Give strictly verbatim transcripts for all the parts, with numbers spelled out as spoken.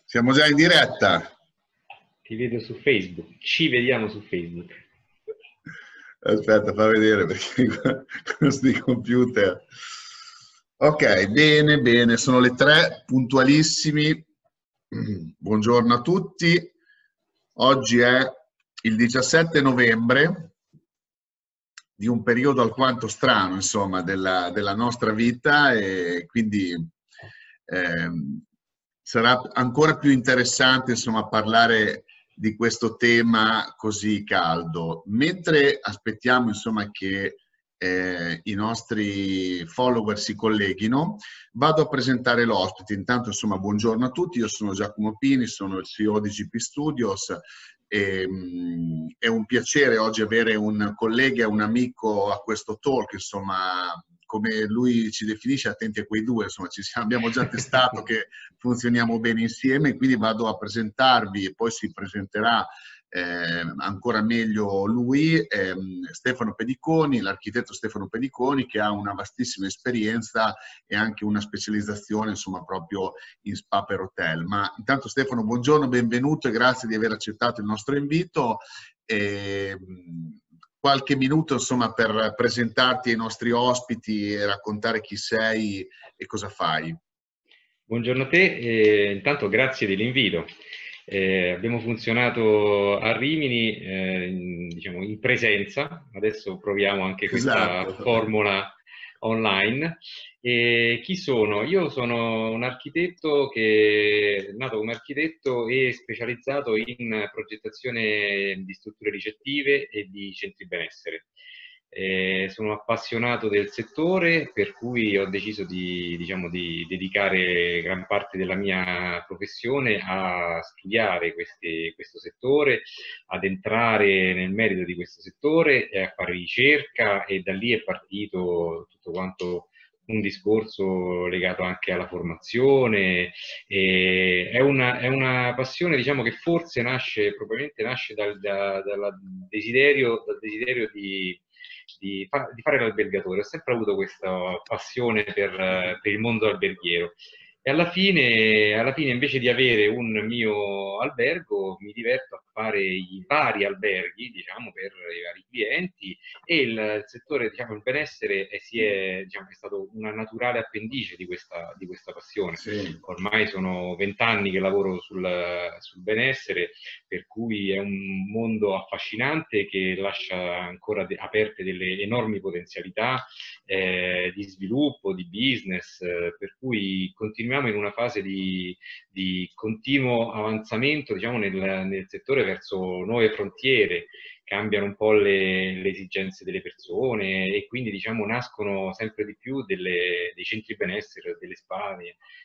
Siamo già in diretta. Ti vedo su Facebook, ci vediamo su Facebook. Aspetta, fa vedere perché questi computer. Ok, bene, bene, sono le tre, puntualissimi. Buongiorno a tutti. Oggi è il diciassette novembre di un periodo alquanto strano, insomma, della, della nostra vita, e quindi eh, sarà ancora più interessante, insomma, parlare di questo tema così caldo. Mentre aspettiamo, insomma, che eh, i nostri follower si colleghino, vado a presentare l'ospite. Intanto, insomma, buongiorno a tutti, io sono Giacomo Pini, sono il C E O di G P Studios. E, mh, è un piacere oggi avere un collega e un amico a questo talk, insomma, come lui ci definisce, attenti a quei due, insomma, ci siamo, abbiamo già testato che funzioniamo bene insieme, quindi vado a presentarvi e poi si presenterà eh, ancora meglio lui, ehm, Stefano Pediconi, l'architetto Stefano Pediconi, che ha una vastissima esperienza e anche una specializzazione, insomma, proprio in spa per hotel. Ma intanto, Stefano, buongiorno, benvenuto e grazie di aver accettato il nostro invito. E, qualche minuto, insomma, per presentarti ai nostri ospiti e raccontare chi sei e cosa fai. Buongiorno a te, e intanto grazie dell'invito. Eh, abbiamo funzionato a Rimini eh, in, diciamo, in presenza, adesso proviamo anche questa Esatto. formula online. E chi sono? Io sono un architetto che è nato come architetto e specializzato in progettazione di strutture ricettive e di centri benessere. Eh, sono appassionato del settore, per cui ho deciso di, diciamo, di dedicare gran parte della mia professione a studiare questi, questo settore, ad entrare nel merito di questo settore e a fare ricerca, e da lì è partito tutto quanto un discorso legato anche alla formazione. E è, una, è una passione, diciamo, che forse nasce, probabilmente nasce dal, da, dal desiderio, dal desiderio di Di, fa, di fare l'albergatore. Ho sempre avuto questa passione per, per il mondo alberghiero, e alla fine, alla fine invece di avere un mio albergo mi diverto a fare i vari alberghi, diciamo, per i vari clienti, e il, il settore, diciamo, il benessere è, si è, diciamo, è stato una naturale appendice di questa, di questa passione. Sì. Ormai sono vent'anni che lavoro sul, sul benessere, per cui è un mondo affascinante che lascia ancora de- aperte delle enormi potenzialità eh, di sviluppo, di business, eh, per cui continuiamo in una fase di, di continuo avanzamento, diciamo, nel, nel settore verso nuove frontiere. Cambiano un po' le, le esigenze delle persone, e quindi, diciamo, nascono sempre di più delle, dei centri benessere, delle spa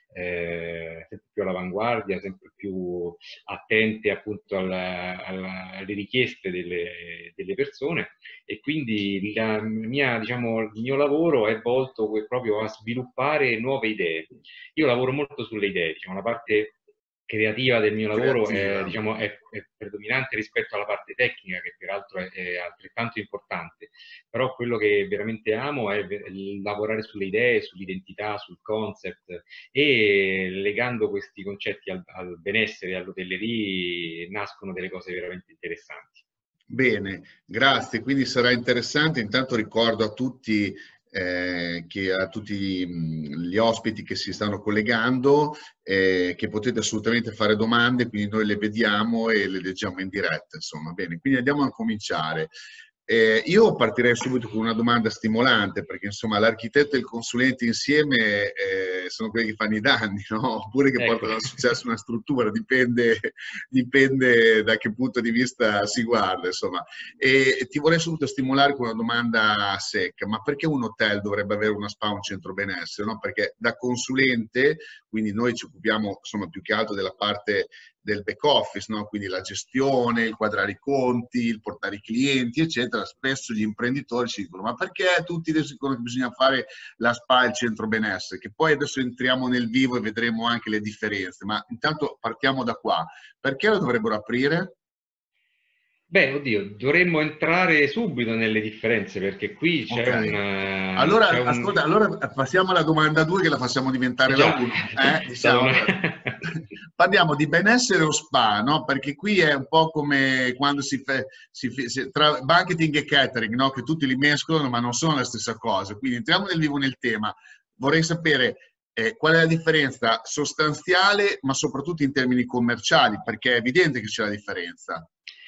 eh, sempre più all'avanguardia, sempre più attente appunto alla, alla, alle richieste delle, delle persone. E quindi la mia, diciamo, il mio lavoro è volto proprio a sviluppare nuove idee. Io lavoro molto sulle idee, diciamo, la parte creativa del mio lavoro è, diciamo, è, è predominante rispetto alla parte tecnica, che peraltro è, è altrettanto importante, però quello che veramente amo è lavorare sulle idee, sull'identità, sul concept, e legando questi concetti al, al benessere e all'hotellerie nascono delle cose veramente interessanti. Bene, grazie. Quindi sarà interessante. Intanto ricordo a tutti, eh, che a tutti mh, gli ospiti che si stanno collegando, eh, che potete assolutamente fare domande, quindi noi le vediamo e le leggiamo in diretta. Insomma, bene, quindi andiamo a cominciare. Eh, io partirei subito con una domanda stimolante, perché insomma l'architetto e il consulente insieme eh, sono quelli che fanno i danni, no? Oppure che Ecco. portano al successo una struttura, dipende, dipende da che punto di vista si guarda, insomma. E, e ti vorrei subito stimolare con una domanda secca: ma perché un hotel dovrebbe avere una spa, un centro benessere? No? Perché da consulente, quindi noi ci occupiamo, insomma, più che altro della parte del back office, no? Quindi la gestione, il quadrare i conti, il portare i clienti, eccetera. Spesso gli imprenditori ci dicono: ma perché tutti dicono che bisogna fare la spa e il centro benessere? Che poi adesso entriamo nel vivo e vedremo anche le differenze, ma intanto partiamo da qua. Perché lo dovrebbero aprire? Beh, oddio, dovremmo entrare subito nelle differenze perché qui c'è un... Ok. eh, Allora, c'è un... ascolta, allora passiamo alla domanda due che la facciamo Eh diventare la già, uno. Eh, è stata diciamo, una... allora, parliamo di benessere o spa, no? Perché qui è un po' come quando si fa si, fi- si- tra marketing e catering, no? Che tutti li mescolano, ma non sono la stessa cosa. Quindi entriamo nel vivo nel tema. Vorrei sapere eh, qual è la differenza sostanziale, ma soprattutto in termini commerciali, perché è evidente che c'è la differenza.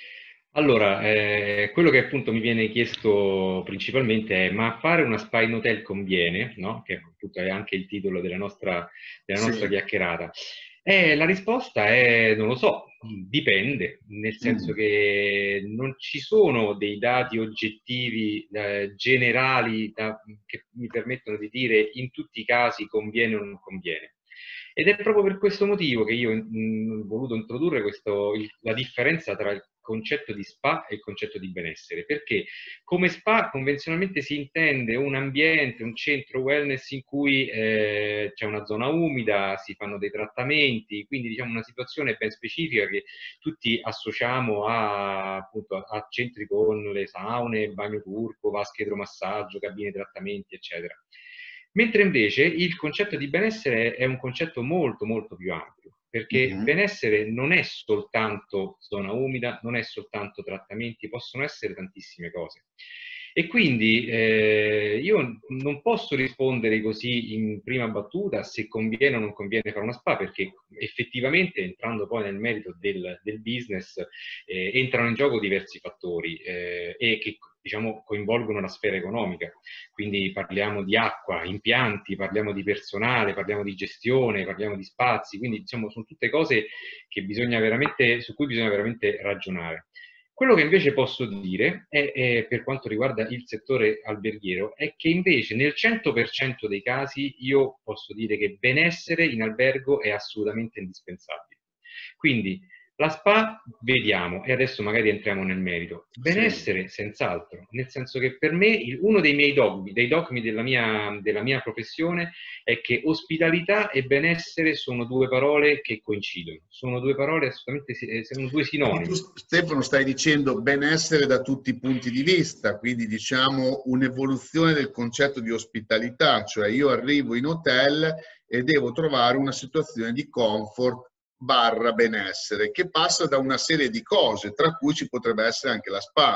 Allora, eh, quello che appunto mi viene chiesto principalmente è: ma fare una spa in hotel conviene? No? Che appunto è anche il titolo della nostra, della nostra Sì. chiacchierata. Eh, la risposta è: non lo so, dipende, nel senso Mm. che non ci sono dei dati oggettivi eh, generali da- che mi permettono di dire in tutti i casi conviene o non conviene. Ed è proprio per questo motivo che io ho voluto introdurre questo, il- la differenza tra il concetto di spa e il concetto di benessere, perché come spa convenzionalmente si intende un ambiente, un centro wellness in cui eh, c'è una zona umida, si fanno dei trattamenti, quindi diciamo una situazione ben specifica che tutti associamo a, appunto, a, a centri con le saune, bagno turco, vasche idromassaggio, cabine trattamenti, eccetera. Mentre invece il concetto di benessere è un concetto molto molto più ampio, perché Mhm. benessere non è soltanto zona umida, non è soltanto trattamenti, possono essere tantissime cose. E quindi eh, io non posso rispondere così in prima battuta se conviene o non conviene fare una spa, perché effettivamente, entrando poi nel merito del, del business, eh, entrano in gioco diversi fattori eh, e che diciamo coinvolgono la sfera economica. Quindi parliamo di acqua, impianti, parliamo di personale, parliamo di gestione, parliamo di spazi, quindi diciamo sono tutte cose che bisogna veramente, su cui bisogna veramente ragionare. Quello che invece posso dire, è, è, per quanto riguarda il settore alberghiero, è che invece nel cento per cento dei casi io posso dire che benessere in albergo è assolutamente indispensabile. Quindi la spa vediamo, e adesso magari entriamo nel merito. Sì. Benessere senz'altro, nel senso che per me il- uno dei miei dogmi, dei dogmi della mia, della mia professione è che ospitalità e benessere sono due parole che coincidono, sono due parole assolutamente, si- eh, sono due Quindi tu, sinonimi. Stefano, stai dicendo benessere da tutti i punti di vista, quindi diciamo un'evoluzione del concetto di ospitalità, cioè io arrivo in hotel e devo trovare una situazione di comfort barra benessere, che passa da una serie di cose, tra cui ci potrebbe essere anche la spa,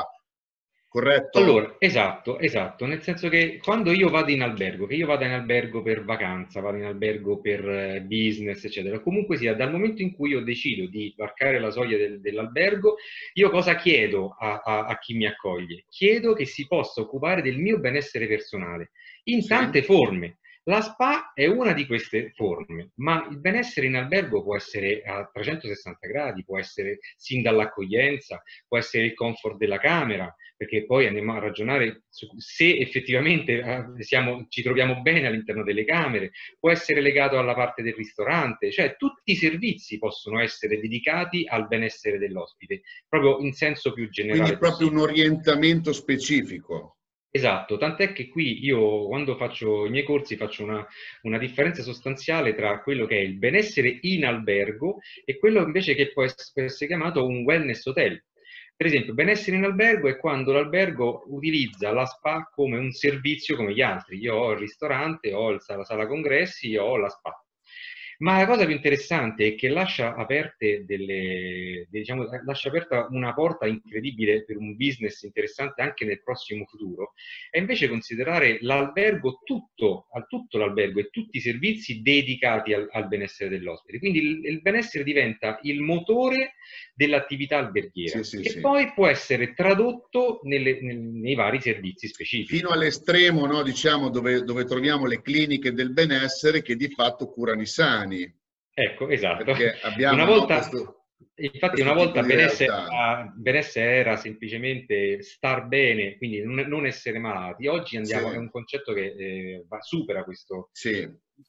corretto? Allora, esatto, esatto, nel senso che quando io vado in albergo, che io vado in albergo per vacanza, vado in albergo per eh, business, eccetera, comunque sia, dal momento in cui io decido di varcare la soglia del- dell'albergo, io cosa chiedo a, a- a chi mi accoglie? Chiedo che si possa occupare del mio benessere personale in Sì. tante forme. La spa è una di queste forme, ma il benessere in albergo può essere a trecentosessanta gradi, può essere sin dall'accoglienza, può essere il comfort della camera, perché poi andiamo a ragionare su se effettivamente eh, siamo, ci troviamo bene all'interno delle camere, può essere legato alla parte del ristorante, cioè tutti i servizi possono essere dedicati al benessere dell'ospite, proprio in senso più Quindi generale proprio un possibile. orientamento specifico. Esatto, tant'è che qui io quando faccio i miei corsi faccio una, una differenza sostanziale tra quello che è il benessere in albergo e quello invece che può ess- può essere chiamato un wellness hotel. Per esempio, benessere in albergo è quando l'albergo utilizza la spa come un servizio come gli altri. Io ho il ristorante, ho il- la sala congressi, ho la spa. Ma la cosa più interessante è che lascia aperte delle, diciamo, lascia aperta una porta incredibile per un business interessante anche nel prossimo futuro, è invece considerare l'albergo tutto, a tutto l'albergo e tutti i servizi dedicati al, al benessere dell'ospite. Quindi il, il benessere diventa il motore dell'attività Sì, alberghiera, sì, che sì. poi può essere tradotto nelle- nel- nei vari servizi specifici. Fino all'estremo, no, diciamo, dove, dove troviamo le cliniche del benessere che di fatto curano i sani, Ecco, esatto. perché Una abbiamo, no, volta, questo, infatti, una questo tipo volta di benessere realtà. era, benessere era semplicemente star bene, quindi non, non essere malati. Oggi andiamo, è Sì, un concetto che eh, va- supera questo, sì.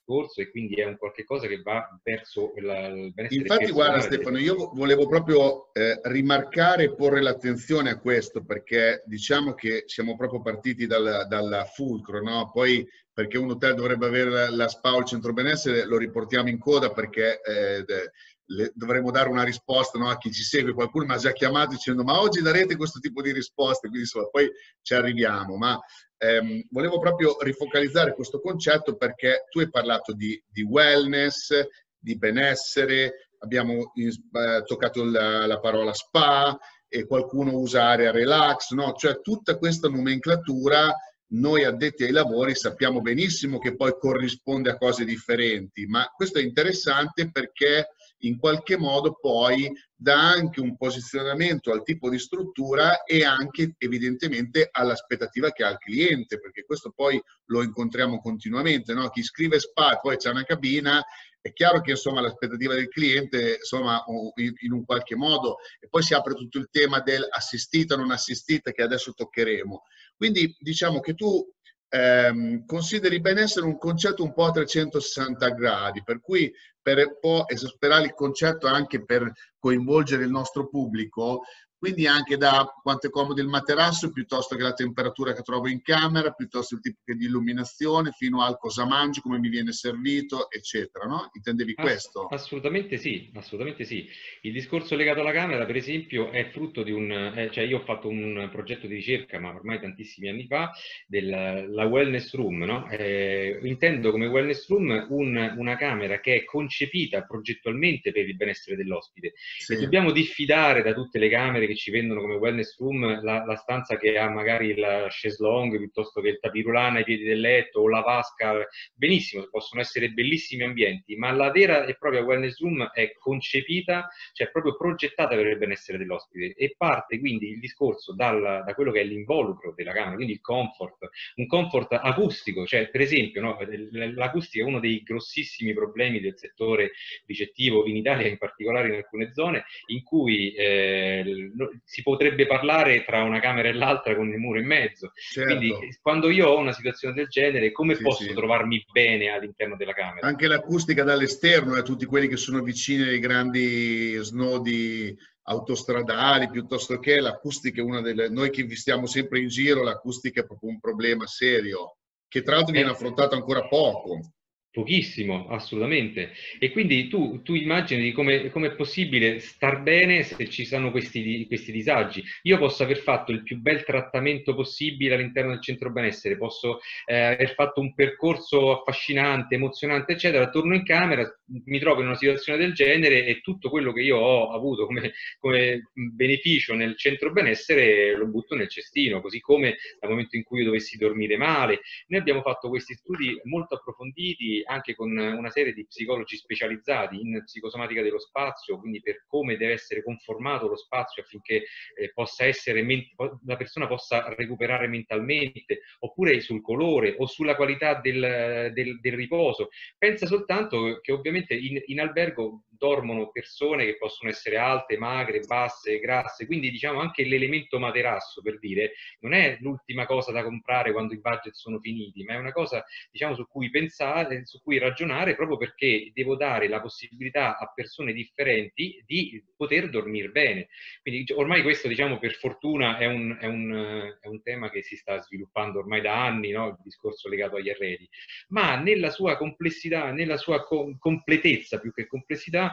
discorso e quindi è un qualche cosa che va verso la, il benessere Infatti, guarda personale. Stefano, io volevo proprio eh, rimarcare e porre l'attenzione a questo, perché diciamo che siamo proprio partiti dal, dal fulcro, no? Poi perché un hotel dovrebbe avere la spa o il centro benessere, lo riportiamo in coda perché eh, le, dovremmo dare una risposta, no, a chi ci segue. Qualcuno mi ha già chiamato dicendo ma oggi darete questo tipo di risposte, quindi insomma, poi ci arriviamo. Ma ehm, volevo proprio rifocalizzare questo concetto perché tu hai parlato di, di wellness, di benessere, abbiamo eh, toccato la, la parola spa e qualcuno usa area relax, no? Cioè tutta questa nomenclatura noi addetti ai lavori sappiamo benissimo che poi corrisponde a cose differenti, ma questo è interessante perché in qualche modo poi dà anche un posizionamento al tipo di struttura e anche evidentemente all'aspettativa che ha il cliente, perché questo poi lo incontriamo continuamente, no? Chi scrive spa e poi c'è una cabina, è chiaro che insomma l'aspettativa del cliente insomma in un qualche modo, e poi si apre tutto il tema del assistita non assistita che adesso toccheremo. Quindi diciamo che tu ehm, consideri benessere un concetto un po' a trecentosessanta gradi, per cui per un po' esasperare il concetto anche per coinvolgere il nostro pubblico, quindi anche da quanto è comodo il materasso piuttosto che la temperatura che trovo in camera, piuttosto il tipo di illuminazione, fino al cosa mangio, come mi viene servito, eccetera, no? Intendevi Ass- questo? assolutamente sì, assolutamente sì. Il discorso legato alla camera, per esempio, è frutto di un... eh, cioè io ho fatto un progetto di ricerca, ma ormai tantissimi anni fa, della wellness room, no? Eh, intendo come wellness room un- una camera che è concepita progettualmente per il benessere dell'ospite Sì. e dobbiamo diffidare da tutte le camere che ci vendono come wellness room la, la stanza che ha magari il chaise longue piuttosto che il tapirulana ai piedi del letto o la vasca. Benissimo, possono essere bellissimi ambienti, ma la vera e propria wellness room è concepita, cioè proprio progettata per il benessere dell'ospite e parte quindi il discorso dal, da quello che è l'involucro della camera, quindi il comfort, un comfort acustico, cioè per esempio no, l'acustica è uno dei grossissimi problemi del settore ricettivo in Italia, in particolare in alcune zone, in cui eh, si potrebbe parlare tra una camera e l'altra con il muro in mezzo. Certo. Quindi quando io ho una situazione del genere, come Sì, posso sì. trovarmi bene all'interno della camera? Anche l'acustica dall'esterno, eh, tutti quelli che sono vicini ai grandi snodi autostradali, piuttosto che l'acustica è una delle... Noi che vi stiamo sempre in giro, l'acustica è proprio un problema serio, che tra l'altro viene Eh, affrontato ancora poco. Pochissimo, assolutamente. E quindi tu, tu immagini come è possibile star bene se ci sono questi, questi disagi. Io posso aver fatto il più bel trattamento possibile all'interno del centro benessere, posso eh, aver fatto un percorso affascinante, emozionante, eccetera, torno in camera, mi trovo in una situazione del genere e tutto quello che io ho avuto come, come beneficio nel centro benessere lo butto nel cestino, così come dal momento in cui io dovessi dormire male. Noi abbiamo fatto questi studi molto approfonditi anche con una serie di psicologi specializzati in psicosomatica dello spazio, quindi per come deve essere conformato lo spazio affinché eh, possa essere, la persona possa recuperare mentalmente, oppure sul colore o sulla qualità del, del, del riposo. Pensa soltanto che ovviamente in, in albergo dormono persone che possono essere alte, magre, basse, grasse, quindi diciamo anche l'elemento materasso, per dire, non è l'ultima cosa da comprare quando i budget sono finiti, ma è una cosa diciamo su cui pensare, su cui ragionare, proprio perché devo dare la possibilità a persone differenti di poter dormire bene. Quindi ormai questo, diciamo, per fortuna è un, è un, è un tema che si sta sviluppando ormai da anni, no? Il discorso legato agli arredi, ma nella sua complessità, nella sua com completezza più che complessità,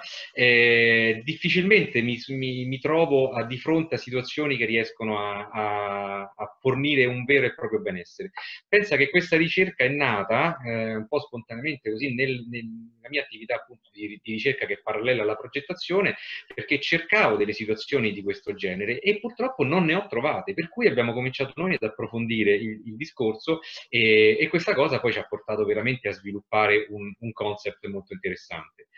eh, difficilmente mi, mi, mi trovo a, di fronte a situazioni che riescono a, a, a fornire un vero e proprio benessere. Pensa che questa ricerca è nata eh, un po' spontaneamente così nel, nella mia attività appunto di, di ricerca che è parallela alla progettazione, perché cercavo delle situazioni di questo genere e purtroppo non ne ho trovate, per cui abbiamo cominciato noi ad approfondire il, il discorso e, e questa cosa poi ci ha portato veramente a sviluppare un, un concept molto interessante.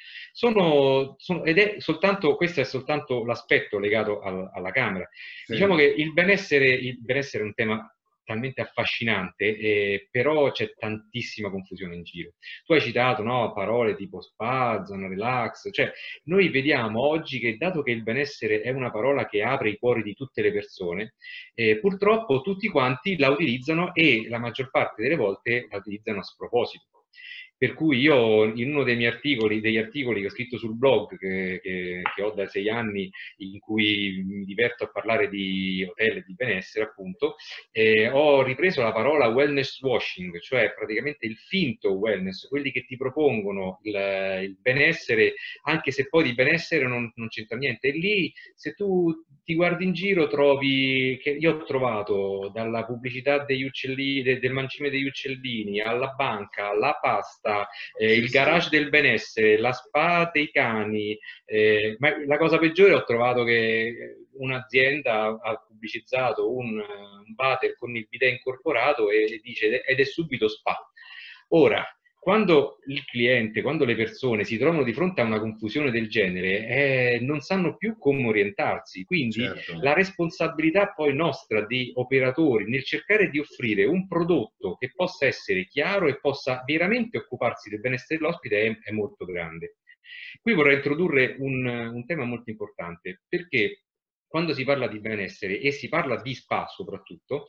Sono, sono, ed è soltanto, questo è soltanto l'aspetto legato al, alla camera. Sì. Diciamo che il benessere, il benessere è un tema talmente affascinante, eh, però c'è tantissima confusione in giro. Tu hai citato no, parole tipo spa, zona relax, cioè noi vediamo oggi che dato che il benessere è una parola che apre i cuori di tutte le persone, eh, purtroppo tutti quanti la utilizzano e la maggior parte delle volte la utilizzano a sproposito. Per cui io in uno dei miei articoli, degli articoli che ho scritto sul blog, che, che, che ho da sei anni, in cui mi diverto a parlare di hotel e di benessere, appunto, eh, ho ripreso la parola wellness washing, cioè praticamente il finto wellness, quelli che ti propongono il, il benessere, anche se poi di benessere non, non c'entra niente. E lì, se tu ti guardi in giro, trovi che io ho trovato dalla pubblicità degli uccellini, de, del mancime degli uccellini, alla banca, alla pasta, eh, Sì, il sì. garage del benessere, la spa dei cani. Eh, ma la cosa peggiore, ho trovato che un'azienda ha pubblicizzato un, un water con il bidet incorporato e dice ed è subito spa. Ora, quando il cliente, quando le persone si trovano di fronte a una confusione del genere, eh, non sanno più come orientarsi. Quindi Certo. la responsabilità poi nostra di operatori nel cercare di offrire un prodotto che possa essere chiaro e possa veramente occuparsi del benessere dell'ospite è, è molto grande. Qui vorrei introdurre un, un tema molto importante, perché quando si parla di benessere e si parla di spa soprattutto,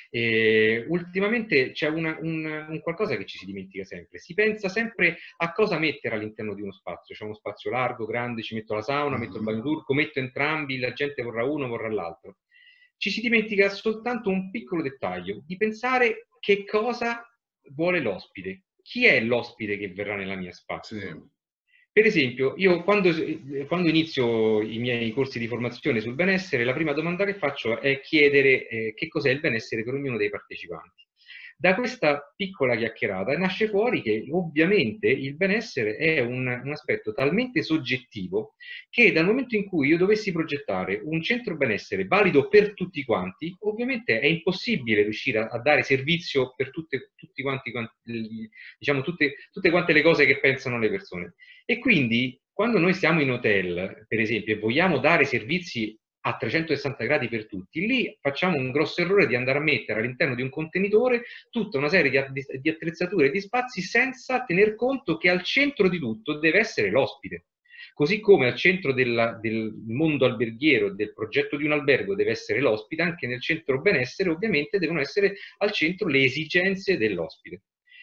eh, ultimamente c'è una, un, un qualcosa che ci si dimentica sempre. Si pensa sempre a cosa mettere all'interno di uno spazio. C'è uno spazio largo, grande, ci metto la sauna, metto il bagno turco, metto entrambi, la gente vorrà uno, vorrà l'altro. Ci si dimentica soltanto un piccolo dettaglio, di pensare che cosa vuole l'ospite. Chi è l'ospite che verrà nella mia spa? Sì. Per esempio, io quando, quando inizio i miei corsi di formazione sul benessere, la prima domanda che faccio è chiedere eh, che cos'è il benessere per ognuno dei partecipanti. Da questa piccola chiacchierata nasce fuori che ovviamente il benessere è un, un aspetto talmente soggettivo che dal momento in cui io dovessi progettare un centro benessere valido per tutti quanti, ovviamente è impossibile riuscire a, a dare servizio per tutte, tutti quanti, diciamo, tutte, tutte quante le cose che pensano le persone. E quindi quando noi siamo in hotel, per esempio, e vogliamo dare servizi a trecentosessanta gradi per tutti, lì facciamo un grosso errore di andare a mettere all'interno di un contenitore tutta una serie di, di attrezzature e di spazi senza tener conto che al centro di tutto deve essere l'ospite. Così come al centro della, del mondo alberghiero, del progetto di un albergo deve essere l'ospite, anche nel centro benessere ovviamente devono essere al centro le esigenze dell'ospite.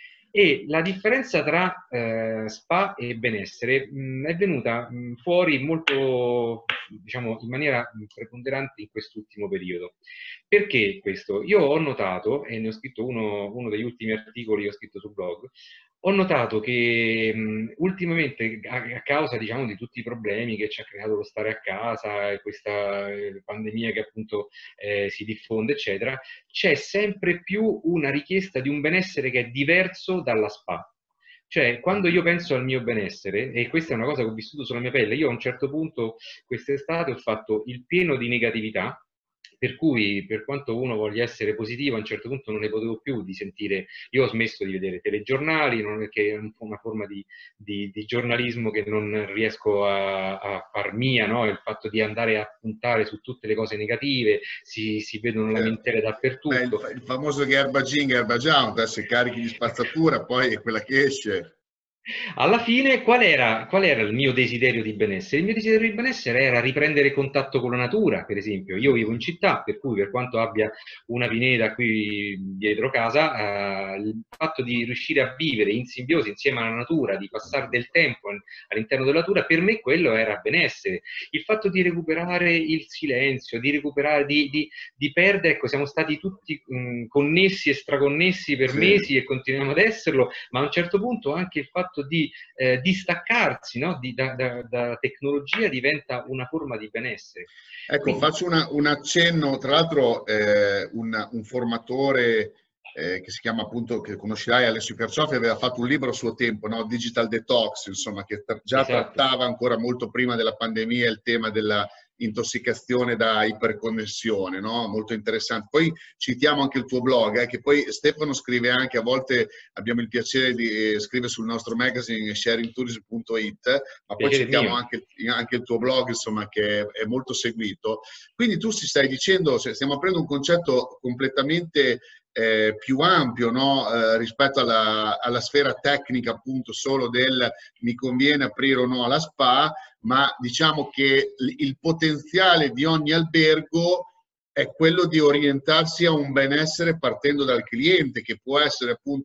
E la differenza tra eh, spa e benessere mh, è venuta mh, fuori molto, diciamo, in maniera preponderante in quest'ultimo periodo. Perché questo? Io ho notato, e ne ho scritto uno, uno degli ultimi articoli che ho scritto sul blog, ho notato che mh, ultimamente, a, a causa, diciamo, di tutti i problemi che ci ha creato lo stare a casa e questa eh, pandemia che appunto eh, si diffonde, eccetera, c'è sempre più una richiesta di un benessere che è diverso dalla spa. Cioè, quando io penso al mio benessere, e questa è una cosa che ho vissuto sulla mia pelle, io a un certo punto quest'estate ho fatto il pieno di negatività, per cui per quanto uno voglia essere positivo, a un certo punto non ne potevo più di sentire, io ho smesso di vedere telegiornali, non è che è una forma di, di, di giornalismo che non riesco a, a far mia, no? Il fatto di andare a puntare su tutte le cose negative, si, si vedono Certo. lamentele dappertutto. Beh, il, il famoso garbage in, garbage out, se carichi di spazzatura, poi è quella che esce. Alla fine, qual era, qual era il mio desiderio di benessere? Il mio desiderio di benessere era riprendere contatto con la natura, per esempio. Io vivo in città, per cui per quanto abbia una pineta qui dietro casa, eh, il fatto di riuscire a vivere in simbiosi insieme alla natura, di passare del tempo all'interno della natura, per me quello era benessere. Il fatto di recuperare il silenzio, di recuperare, di, di, di perdere, ecco, siamo stati tutti mh, connessi e straconnessi per Sì. mesi e continuiamo ad esserlo, ma a un certo punto anche il fatto di eh, distaccarsi, no? di, da, da, da tecnologia diventa una forma di benessere. Ecco, Quindi, faccio una, un accenno, tra l'altro eh, un, un formatore eh, che si chiama appunto, che conoscerai, Alessio Carciofi, aveva fatto un libro a suo tempo, no? Digital Detox, insomma, che già esatto. trattava ancora molto prima della pandemia il tema della intossicazione da iperconnessione, no? Molto interessante. Poi citiamo anche il tuo blog, eh, che poi Stefano scrive anche, a volte abbiamo il piacere di eh, scrivere sul nostro magazine sharing tourism punto it, ma poi Piacere citiamo mio. anche, anche il tuo blog, insomma, che è, è molto seguito. Quindi tu si stai dicendo, cioè, stiamo aprendo un concetto completamente eh, più ampio, no? eh, rispetto alla, alla sfera tecnica, appunto, solo del mi conviene aprire o no alla spa, ma diciamo che il potenziale di ogni albergo è quello di orientarsi a un benessere partendo dal cliente, che può essere appunto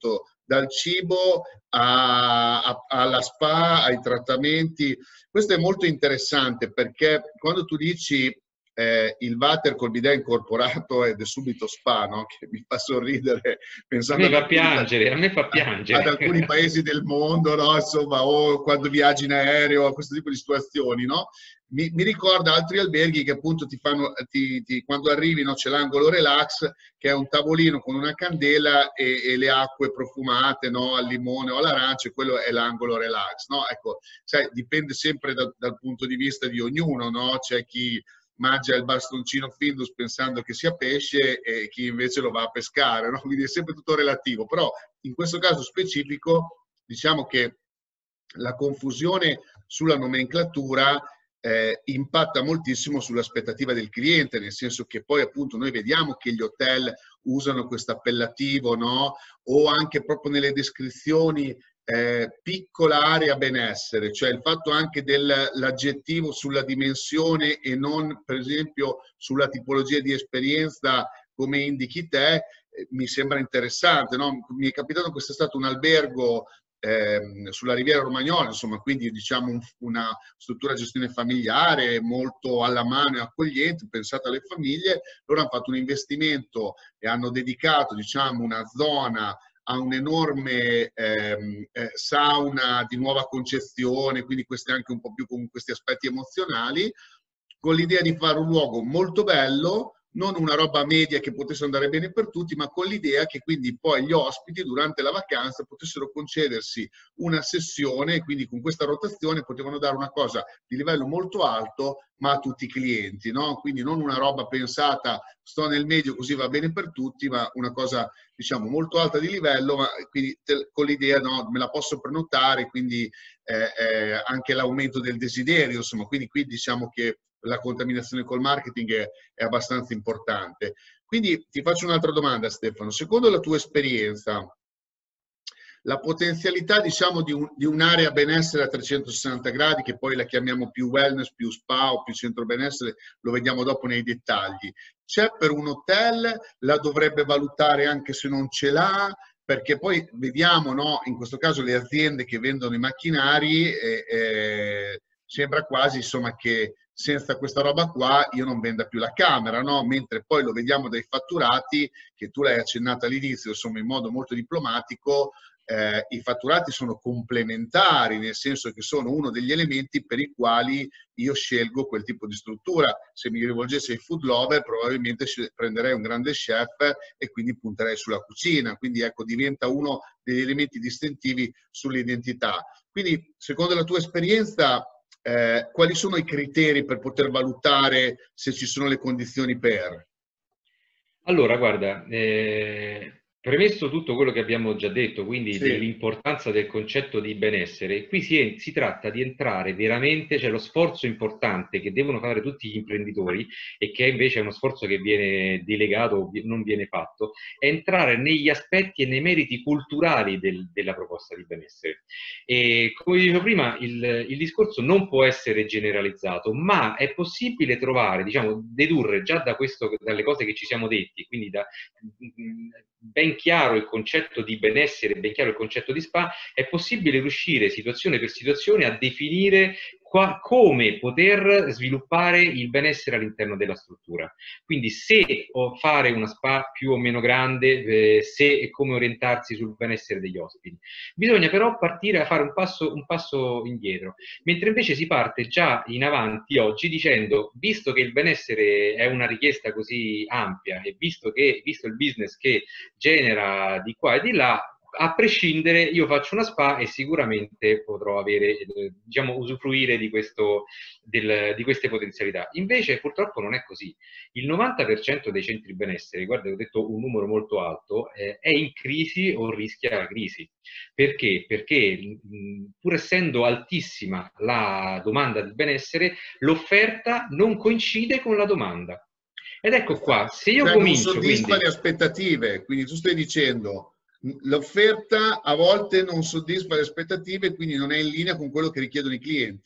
dal cibo a, a, alla spa, ai trattamenti. Questo è molto interessante perché quando tu dici eh, il water col bidet incorporato ed è subito spa, no? Che mi fa sorridere A pensando me ad fa alcuni, piangere, a me fa ad piangere. alcuni paesi del mondo, no? Insomma, o quando viaggi in aereo, questo tipo di situazioni, no? Mi, mi ricorda altri alberghi che appunto ti fanno, ti, ti, quando arrivi, no, c'è l'angolo relax, che è un tavolino con una candela e, e le acque profumate, no, al limone o all'arancia, quello è l'angolo relax, no? Ecco, sai, dipende sempre da, dal punto di vista di ognuno, no? C'è chi mangia il bastoncino Findus pensando che sia pesce e chi invece lo va a pescare, no? Quindi è sempre tutto relativo, però in questo caso specifico diciamo che la confusione sulla nomenclatura eh, impatta moltissimo sull'aspettativa del cliente, nel senso che poi appunto noi vediamo che gli hotel usano questo appellativo, no? O anche proprio nelle descrizioni eh, piccola area benessere, cioè il fatto anche dell'aggettivo sulla dimensione e non per esempio sulla tipologia di esperienza come indichi te, eh, mi sembra interessante, no? Mi è capitato quest'estate un albergo Eh, sulla Riviera Romagnola, insomma, quindi diciamo un, una struttura di gestione familiare molto alla mano e accogliente, pensata alle famiglie. Loro hanno fatto un investimento e hanno dedicato, diciamo, una zona a un'enorme ehm, eh, sauna di nuova concezione, quindi questi anche un po' più con questi aspetti emozionali, con l'idea di fare un luogo molto bello, non una roba media che potesse andare bene per tutti, ma con l'idea che quindi poi gli ospiti durante la vacanza potessero concedersi una sessione, quindi con questa rotazione potevano dare una cosa di livello molto alto, ma a tutti i clienti, no? Quindi non una roba pensata, sto nel medio così va bene per tutti, ma una cosa diciamo molto alta di livello, ma quindi te, con l'idea no, me la posso prenotare, quindi eh, eh, anche l'aumento del desiderio, insomma, quindi qui diciamo che la contaminazione col marketing è, è abbastanza importante. Quindi ti faccio un'altra domanda, Stefano. Secondo la tua esperienza, la potenzialità, diciamo, di, un, di un'area benessere a trecentosessanta gradi, che poi la chiamiamo più wellness, più spa o più centro benessere, lo vediamo dopo nei dettagli, c'è per un hotel? La dovrebbe valutare anche se non ce l'ha? Perché poi vediamo, no, in questo caso le aziende che vendono i macchinari, eh, eh, sembra quasi insomma che senza questa roba qua io non venda più la camera, no? Mentre poi lo vediamo dai fatturati, che tu l'hai accennato all'inizio, insomma in modo molto diplomatico, eh, i fatturati sono complementari, nel senso che sono uno degli elementi per i quali io scelgo quel tipo di struttura. Se mi rivolgessi ai food lover probabilmente prenderei un grande chef e quindi punterei sulla cucina, quindi ecco diventa uno degli elementi distintivi sull'identità. Quindi secondo la tua esperienza eh, quali sono i criteri per poter valutare se ci sono le condizioni per? Allora, guarda, eh, premesso tutto quello che abbiamo già detto, quindi Sì. dell'importanza del concetto di benessere, qui si, è, si tratta di entrare veramente, cioè lo sforzo importante che devono fare tutti gli imprenditori e che invece è uno sforzo che viene delegato o non viene fatto, è entrare negli aspetti e nei meriti culturali del, della proposta di benessere. E come dicevo prima, il, il discorso non può essere generalizzato, ma è possibile trovare, diciamo, dedurre già da questo, dalle cose che ci siamo detti, quindi da ben chiaro il concetto di benessere, ben chiaro il concetto di spa, è possibile riuscire situazione per situazione a definire qua, come poter sviluppare il benessere all'interno della struttura. Quindi se o fare una spa più o meno grande, eh, se e come orientarsi sul benessere degli ospiti. Bisogna però partire a fare un passo, un passo indietro, mentre invece si parte già in avanti oggi dicendo, visto che il benessere è una richiesta così ampia e visto che visto il business che genera di qua e di là, a prescindere io faccio una spa e sicuramente potrò avere, diciamo, usufruire di, questo, del, di queste potenzialità. Invece purtroppo non è così. Il novanta per cento dei centri benessere, guarda, ho detto un numero molto alto, eh, è in crisi o rischia la crisi. Perché? Perché mh, pur essendo altissima la domanda di benessere, l'offerta non coincide con la domanda. Ed ecco qua, se io cioè, comincio... non soddisfa quindi, le aspettative, quindi tu stai dicendo l'offerta a volte non soddisfa le aspettative, quindi non è in linea con quello che richiedono i clienti.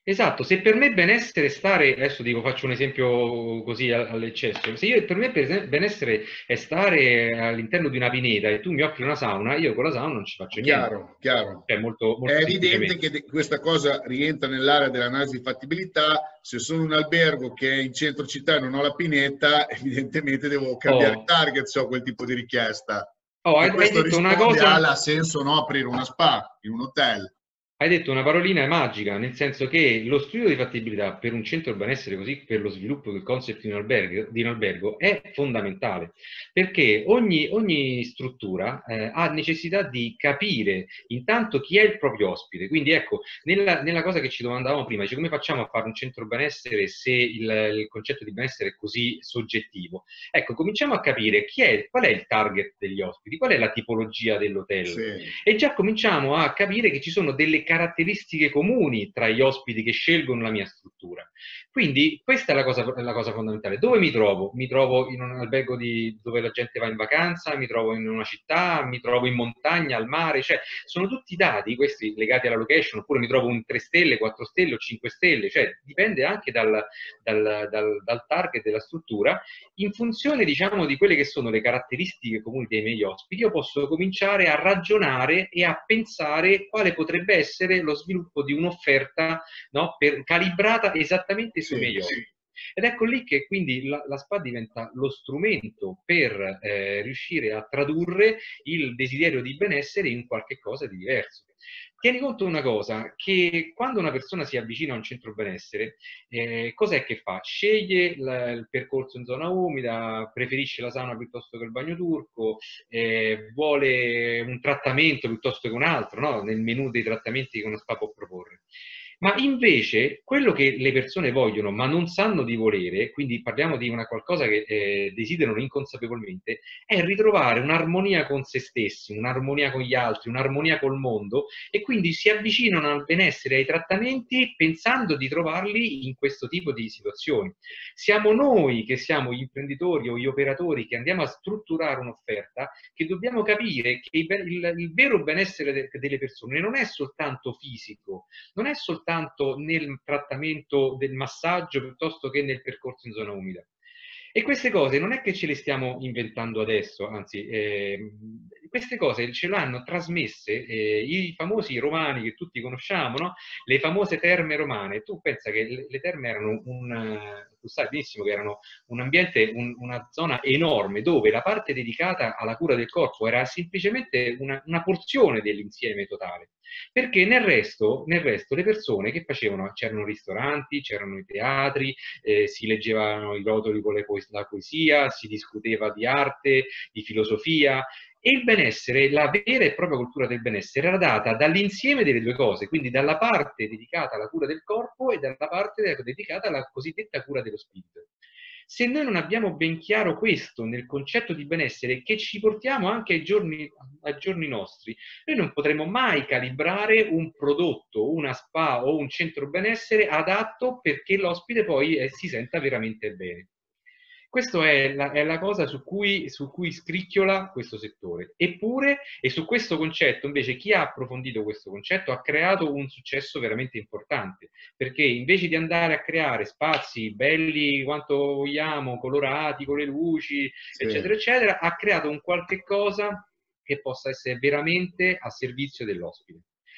Esatto, se per me benessere è stare, adesso dico, faccio un esempio così all'eccesso, se io, per me per esempio, benessere è stare all'interno di una pineta e tu mi offri una sauna, io con la sauna non ci faccio niente, Chiaro, chiaro. cioè molto, È molto evidente semplicemente. che de- questa cosa rientra nell'area dell'analisi di fattibilità. Se sono un albergo che è in centro città e non ho la pineta, evidentemente devo cambiare Oh, target se ho quel tipo di richiesta. oh, E hai, hai questo detto una risponde al cosa. ha senso o no aprire una spa in un hotel. Hai detto una parolina magica, nel senso che lo studio di fattibilità per un centro benessere, così per lo sviluppo del concept di un albergo, di un albergo è fondamentale, perché ogni, ogni struttura eh, ha necessità di capire intanto chi è il proprio ospite. Quindi ecco, nella, nella cosa che ci domandavamo prima, cioè come facciamo a fare un centro benessere se il, il concetto di benessere è così soggettivo? Ecco, cominciamo a capire chi è, qual è il target degli ospiti, qual è la tipologia dell'hotel. Sì, E già cominciamo a capire che ci sono delle caratteristiche comuni tra gli ospiti che scelgono la mia struttura. Quindi questa è la cosa, la cosa fondamentale. Dove mi trovo? Mi trovo in un albergo di, dove la gente va in vacanza, mi trovo in una città, mi trovo in montagna, al mare, cioè sono tutti dati questi legati alla location, oppure mi trovo un tre stelle, quattro stelle o cinque stelle, cioè dipende anche dal, dal, dal, dal target della struttura. In funzione, diciamo, di quelle che sono le caratteristiche comuni dei miei ospiti, io posso cominciare a ragionare e a pensare quale potrebbe essere lo sviluppo di un'offerta, no, per, calibrata esattamente sui sì, miei ospiti. Ed ecco lì che quindi la, la spa diventa lo strumento per eh, riuscire a tradurre il desiderio di benessere in qualche cosa di diverso. Tieni conto una cosa, che quando una persona si avvicina a un centro benessere, eh, cos'è che fa? Sceglie la, il percorso in zona umida, preferisce la sauna piuttosto che il bagno turco, eh, vuole un trattamento piuttosto che un altro, no? Nel menù dei trattamenti che uno spa può proporre. Ma invece quello che le persone vogliono ma non sanno di volere, quindi parliamo di una qualcosa che eh, desiderano inconsapevolmente, è ritrovare un'armonia con se stessi, un'armonia con gli altri, un'armonia col mondo e quindi si avvicinano al benessere e ai trattamenti pensando di trovarli in questo tipo di situazioni. Siamo noi che siamo gli imprenditori o gli operatori che andiamo a strutturare un'offerta che dobbiamo capire che il, il, il vero benessere de, delle persone non è soltanto fisico, non è soltanto nel trattamento del massaggio piuttosto che nel percorso in zona umida. E queste cose non è che ce le stiamo inventando adesso, anzi, eh, queste cose ce l'hanno trasmesse eh, i famosi romani che tutti conosciamo, no? Le famose terme romane. Tu pensa che le, le terme erano un, uh, tu sai benissimo che erano un ambiente, un, una zona enorme dove la parte dedicata alla cura del corpo era semplicemente una, una porzione dell'insieme totale. Perché nel resto, nel resto le persone che facevano? C'erano ristoranti, c'erano i teatri, eh, si leggevano i rotoli con le poes- la poesia, si discuteva di arte, di filosofia, e il benessere, la vera e propria cultura del benessere era data dall'insieme delle due cose, quindi dalla parte dedicata alla cura del corpo e dalla parte dedicata alla cosiddetta cura dello spirito. Se noi non abbiamo ben chiaro questo nel concetto di benessere che ci portiamo anche ai giorni, ai giorni nostri, noi non potremo mai calibrare un prodotto, una spa o un centro benessere adatto perché l'ospite poi eh, si senta veramente bene. Questa è la, è la cosa su cui, su cui scricchiola questo settore. Eppure, e su questo concetto, invece, chi ha approfondito questo concetto ha creato un successo veramente importante, perché invece di andare a creare spazi belli quanto vogliamo, colorati, con le luci, eccetera, sì. eccetera, ha creato un qualche cosa che possa essere veramente a servizio dell'ospite.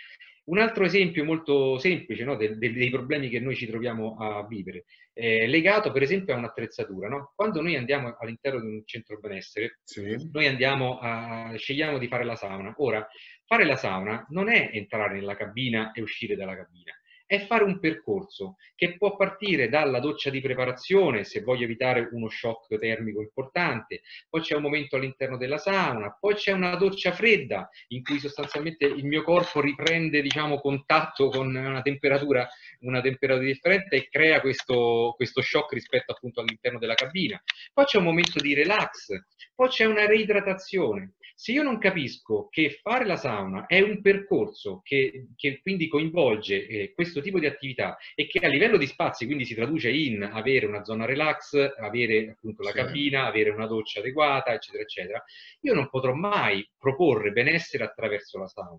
Un altro esempio molto semplice, no, del, del, dei problemi che noi ci troviamo a vivere, eh, legato per esempio a un'attrezzatura. No? Quando noi andiamo all'interno di un centro benessere, Sì. noi andiamo a, scegliamo di fare la sauna. Ora, fare la sauna non è entrare nella cabina e uscire dalla cabina, è fare un percorso che può partire dalla doccia di preparazione, se voglio evitare uno shock termico importante, poi c'è un momento all'interno della sauna, poi c'è una doccia fredda in cui sostanzialmente il mio corpo riprende, diciamo, contatto con una temperatura, una temperatura differente e crea questo, questo shock rispetto appunto all'interno della cabina. Poi c'è un momento di relax, poi c'è una reidratazione. Se io non capisco che fare la sauna è un percorso che, che quindi coinvolge eh, questo tipo di attività e che a livello di spazi quindi si traduce in avere una zona relax, avere appunto la Sì. cabina, avere una doccia adeguata, eccetera, eccetera, io non potrò mai proporre benessere attraverso la sauna.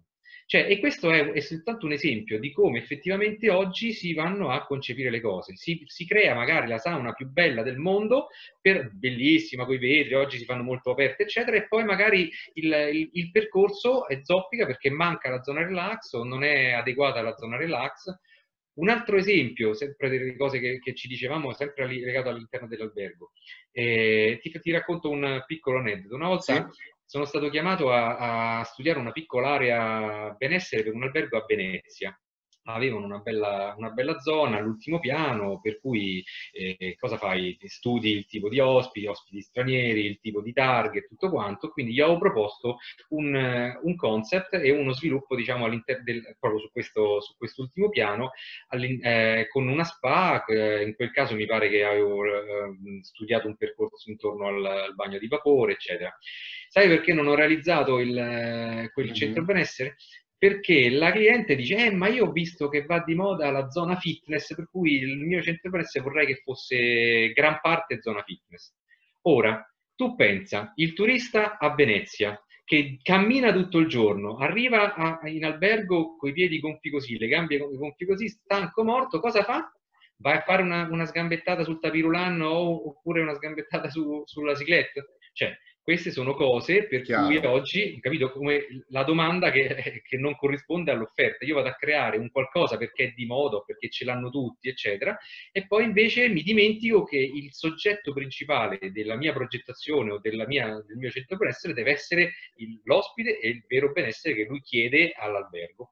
Cioè, e questo è, è soltanto un esempio di come effettivamente oggi si vanno a concepire le cose. Si, si crea magari la sauna più bella del mondo, per, bellissima, coi vetri, oggi si fanno molto aperte, eccetera, e poi magari il, il, il percorso è zoppica perché manca la zona relax o non è adeguata alla zona relax. Un altro esempio, sempre delle cose che, che ci dicevamo, sempre legato all'interno dell'albergo. Eh, ti, ti racconto un piccolo aneddoto. Una Sì? volta sono stato chiamato a, a studiare una piccola area benessere per un albergo a Venezia. Avevano una bella, una bella zona all'ultimo piano, per cui eh, cosa fai? Studi il tipo di ospiti, ospiti stranieri, il tipo di target, tutto quanto. Quindi gli avevo proposto un, un concept e uno sviluppo, diciamo, all'interno del, proprio su questo, su quest'ultimo piano, eh, con una spa. Eh, in quel caso mi pare che avevo eh, studiato un percorso intorno al, al bagno di vapore, eccetera. Sai perché non ho realizzato il, quel centro Mhm. benessere? Perché la cliente dice, eh, ma io ho visto che va di moda la zona fitness, per cui il mio centro benessere vorrei che fosse gran parte zona fitness. Ora, tu pensa, il turista a Venezia, che cammina tutto il giorno, arriva a, in albergo con i piedi gonfi così, le gambe gonfi così, stanco, morto, cosa fa? Vai a fare una, una sgambettata sul tapirulan o, oppure una sgambettata su, sulla cicletta? Cioè, queste sono cose per cui Chiaro. oggi, capito, come la domanda che, che non corrisponde all'offerta. Io vado a creare un qualcosa perché è di moda, perché ce l'hanno tutti, eccetera, e poi invece mi dimentico che il soggetto principale della mia progettazione o della mia, del mio centro benessere deve essere l'ospite e il vero benessere che lui chiede all'albergo.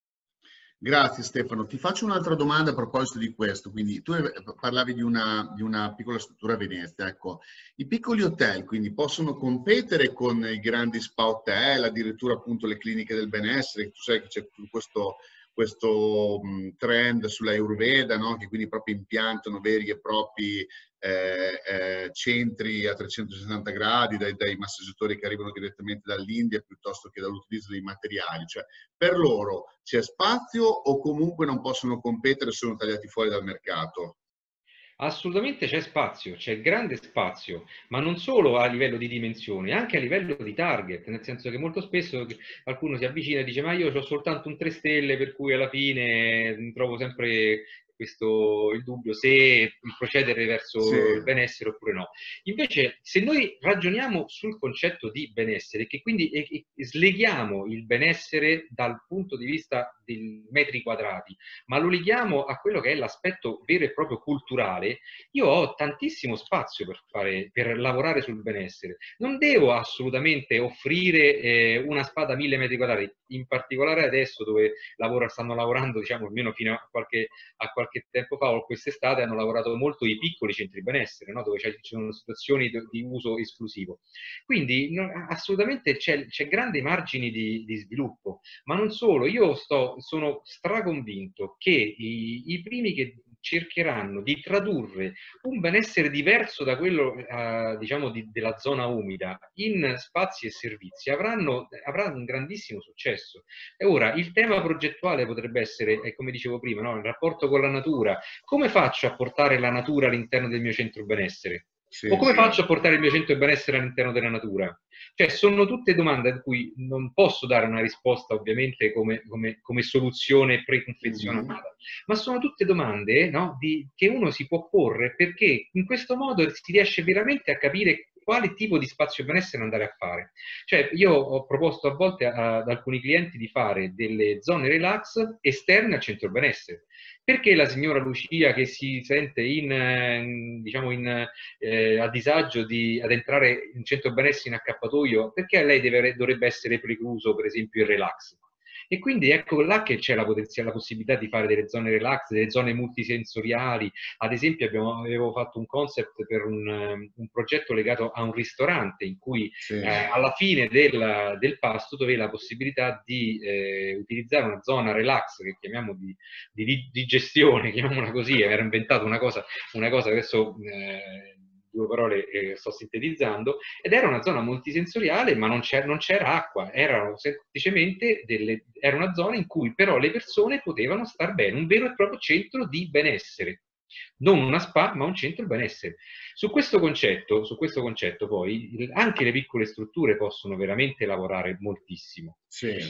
Grazie Stefano. Ti faccio un'altra domanda a proposito di questo. Quindi tu parlavi di una, di una piccola struttura a Venezia. Ecco, i piccoli hotel quindi possono competere con i grandi spa hotel, addirittura appunto le cliniche del benessere. Tu sai che c'è questo, questo mh, trend sulla Ayurveda, no? Che quindi proprio impiantano veri e propri eh, eh, centri a trecentosessanta gradi dai, dai massaggiatori che arrivano direttamente dall'India piuttosto che dall'utilizzo dei materiali. Cioè, per loro c'è spazio o comunque non possono competere e sono tagliati fuori dal mercato? Assolutamente c'è spazio, c'è grande spazio, ma non solo a livello di dimensioni, anche a livello di target, nel senso che molto spesso qualcuno si avvicina e dice ma io ho soltanto un tre stelle, per cui alla fine mi trovo sempre questo, il dubbio se procedere Sì, verso il benessere oppure no. Invece, se noi ragioniamo sul concetto di benessere, che quindi e, e, sleghiamo il benessere dal punto di vista dei metri quadrati, ma lo leghiamo a quello che è l'aspetto vero e proprio culturale, io ho tantissimo spazio per, fare, per lavorare sul benessere. Non devo assolutamente offrire eh, una spada a mille metri quadrati, in particolare adesso dove lavoro, stanno lavorando, diciamo, almeno fino a qualche, a qualche tempo fa o quest'estate hanno lavorato molto i piccoli centri benessere, no? Dove ci sono situazioni di uso esclusivo. Quindi no, assolutamente c'è, c'è grandi margini di, di sviluppo, ma non solo, io sto, sono straconvinto che i, i primi che cercheranno di tradurre un benessere diverso da quello, eh, diciamo, di, della zona umida in spazi e servizi avranno, avranno un grandissimo successo. E ora, il tema progettuale potrebbe essere, eh, come dicevo prima, no? Il rapporto con la natura. Come faccio a portare la natura all'interno del mio centro benessere? O sì, come faccio a portare il mio centro benessere all'interno della natura? Cioè, sono tutte domande a cui non posso dare una risposta, ovviamente, come, come, come soluzione mhm, preconfezionata, ma sono tutte domande, no, di, che uno si può porre perché in questo modo si riesce veramente a capire quale tipo di spazio benessere andare a fare. Cioè, io ho proposto a volte a, ad alcuni clienti di fare delle zone relax esterne al centro benessere. Perché la signora Lucia che si sente in, in, diciamo in, eh, a disagio di, ad entrare in centro benessere in accappatoio, perché a lei deve, dovrebbe essere precluso per esempio il relax? E quindi ecco là che c'è la, la possibilità di fare delle zone relax, delle zone multisensoriali. Ad esempio abbiamo, avevo fatto un concept per un, un progetto legato a un ristorante in cui sì, eh, alla fine del, del pasto tu avevi la possibilità di eh, utilizzare una zona relax che chiamiamo di, di, di gestione, chiamiamola così, era inventato una cosa, una cosa adesso... Eh, due parole eh, sto sintetizzando, ed era una zona multisensoriale, ma non c'era, non c'era acqua, erano semplicemente delle, era una zona in cui però le persone potevano star bene, un vero e proprio centro di benessere. Non una spa, ma un centro benessere. Su questo concetto, su questo concetto poi, anche le piccole strutture possono veramente lavorare moltissimo. sì.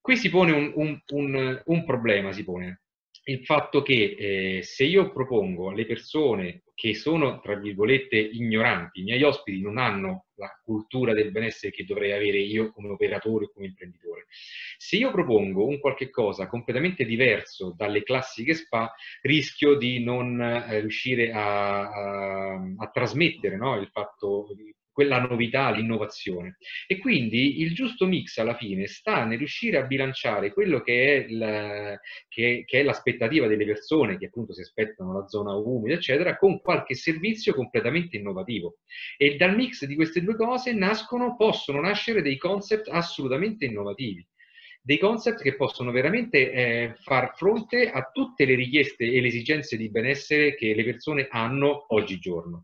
qui si pone un, un, un, un problema, si pone. Il fatto che eh, se io propongo alle persone che sono, tra virgolette, ignoranti, i miei ospiti non hanno la cultura del benessere che dovrei avere io come operatore o come imprenditore, se io propongo un qualche cosa completamente diverso dalle classiche spa, rischio di non eh, riuscire a, a, a trasmettere, no, il fatto di quella novità, l'innovazione. E quindi il giusto mix alla fine sta nel riuscire a bilanciare quello che è, il, che, che è l'aspettativa delle persone, che appunto si aspettano la zona umida, eccetera, con qualche servizio completamente innovativo. E dal mix di queste due cose nascono, possono nascere dei concept assolutamente innovativi. Dei concept che possono veramente eh, far fronte a tutte le richieste e le esigenze di benessere che le persone hanno oggigiorno.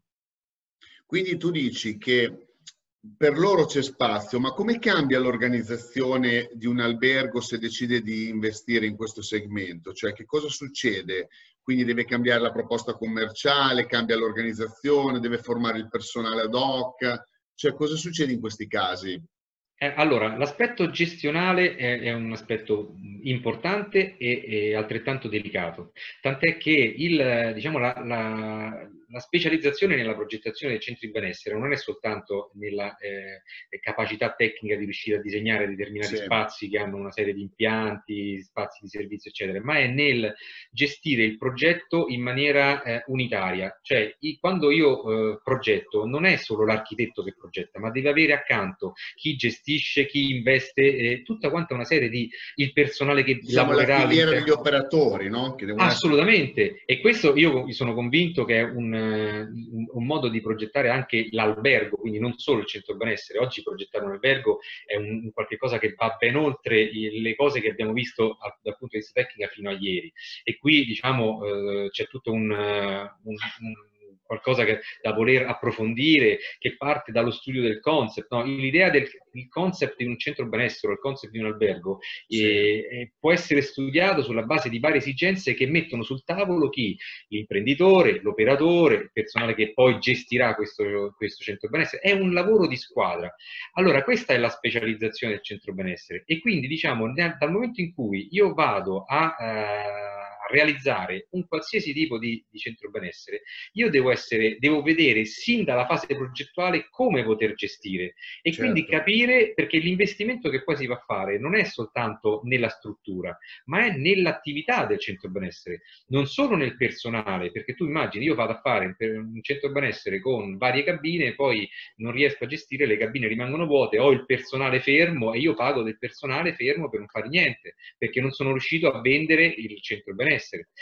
Quindi tu dici che per loro c'è spazio, ma come cambia l'organizzazione di un albergo se decide di investire in questo segmento? Cioè, che cosa succede? Quindi deve cambiare la proposta commerciale, cambia l'organizzazione, deve formare il personale ad hoc? Cioè, cosa succede in questi casi? Eh, allora, l'aspetto gestionale è, è un aspetto importante e, e altrettanto delicato, tant'è che il, diciamo, la, la, la specializzazione nella progettazione dei centri di benessere non è soltanto nella eh, capacità tecnica di riuscire a disegnare determinati Sì. spazi che hanno una serie di impianti, spazi di servizio, eccetera, ma è nel gestire il progetto in maniera eh, unitaria. Cioè, i, quando io eh, progetto, non è solo l'architetto che progetta, ma deve avere accanto chi gestisce, chi investe, eh, tutta quanta una serie di il personale che Diciamo la lavorerà filiera all'interno. degli operatori, no? Che devono essere... Assolutamente, e questo io sono convinto che è un, un, un modo di progettare anche l'albergo, quindi non solo il centro benessere. Oggi progettare un albergo è un, un qualche cosa che va ben oltre le cose che abbiamo visto a, dal punto di vista tecnico fino a ieri. E qui, diciamo, eh, c'è tutto un, un, un qualcosa che, da voler approfondire, che parte dallo studio del concept. No? L'idea del il concept di un centro benessere o il concept di un albergo Sì. eh, può essere studiato sulla base di varie esigenze che mettono sul tavolo chi? L'imprenditore, l'operatore, il personale che poi gestirà questo, questo centro benessere. È un lavoro di squadra. Allora, questa è la specializzazione del centro benessere. E quindi, diciamo, dal momento in cui io vado a... Eh, realizzare un qualsiasi tipo di, di centro benessere, io devo essere, devo vedere sin dalla fase progettuale come poter gestire e Certo. quindi capire, perché l'investimento che poi si va a fare non è soltanto nella struttura, ma è nell'attività del centro benessere, non solo nel personale, perché tu immagini, io vado a fare un centro benessere con varie cabine, poi non riesco a gestire, le cabine rimangono vuote, ho il personale fermo e io pago del personale fermo per non fare niente, perché non sono riuscito a vendere il centro benessere.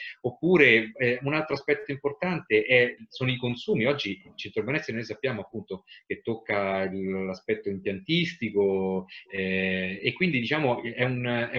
Oppure eh, un altro aspetto importante è, sono i consumi. Oggi il centro benessere noi sappiamo appunto che tocca l'aspetto impiantistico eh, e quindi diciamo è un, è,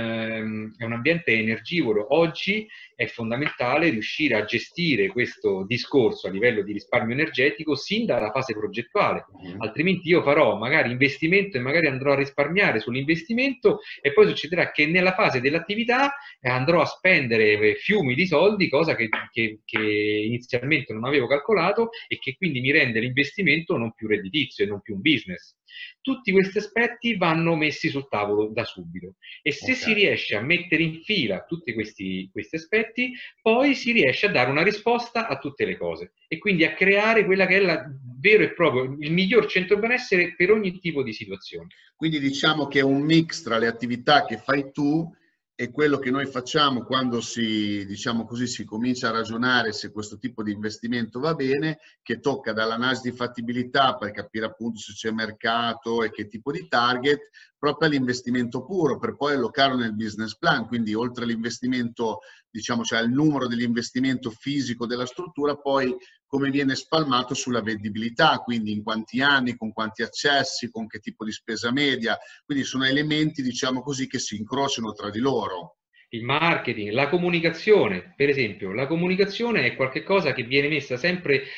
un, è un ambiente energivoro. Oggi è fondamentale riuscire a gestire questo discorso a livello di risparmio energetico sin dalla fase progettuale, mm. altrimenti io farò magari investimento e magari andrò a risparmiare sull'investimento e poi succederà che nella fase dell'attività andrò a spendere fiumi di soldi, cosa che, che, che inizialmente non avevo calcolato e che quindi mi rende l'investimento non più redditizio e non più un business. Tutti questi aspetti vanno messi sul tavolo da subito e se okay. si riesce a mettere in fila tutti questi, questi aspetti, poi si riesce a dare una risposta a tutte le cose e quindi a creare quella che è la, vero e proprio il miglior centro benessere per ogni tipo di situazione. Quindi diciamo che è un mix tra le attività che fai tu e quello che noi facciamo quando si, diciamo così, si comincia a ragionare se questo tipo di investimento va bene, che tocca dall'analisi di fattibilità per capire appunto se c'è mercato e che tipo di target, proprio all'investimento puro per poi allocarlo nel business plan. Quindi oltre all'investimento, diciamo, cioè il numero dell'investimento fisico della struttura, poi come viene spalmato sulla vendibilità, quindi in quanti anni, con quanti accessi, con che tipo di spesa media. Quindi sono elementi, diciamo così, che si incrociano tra di loro. Il marketing, la comunicazione, per esempio, la comunicazione è qualcosa che viene messa sempre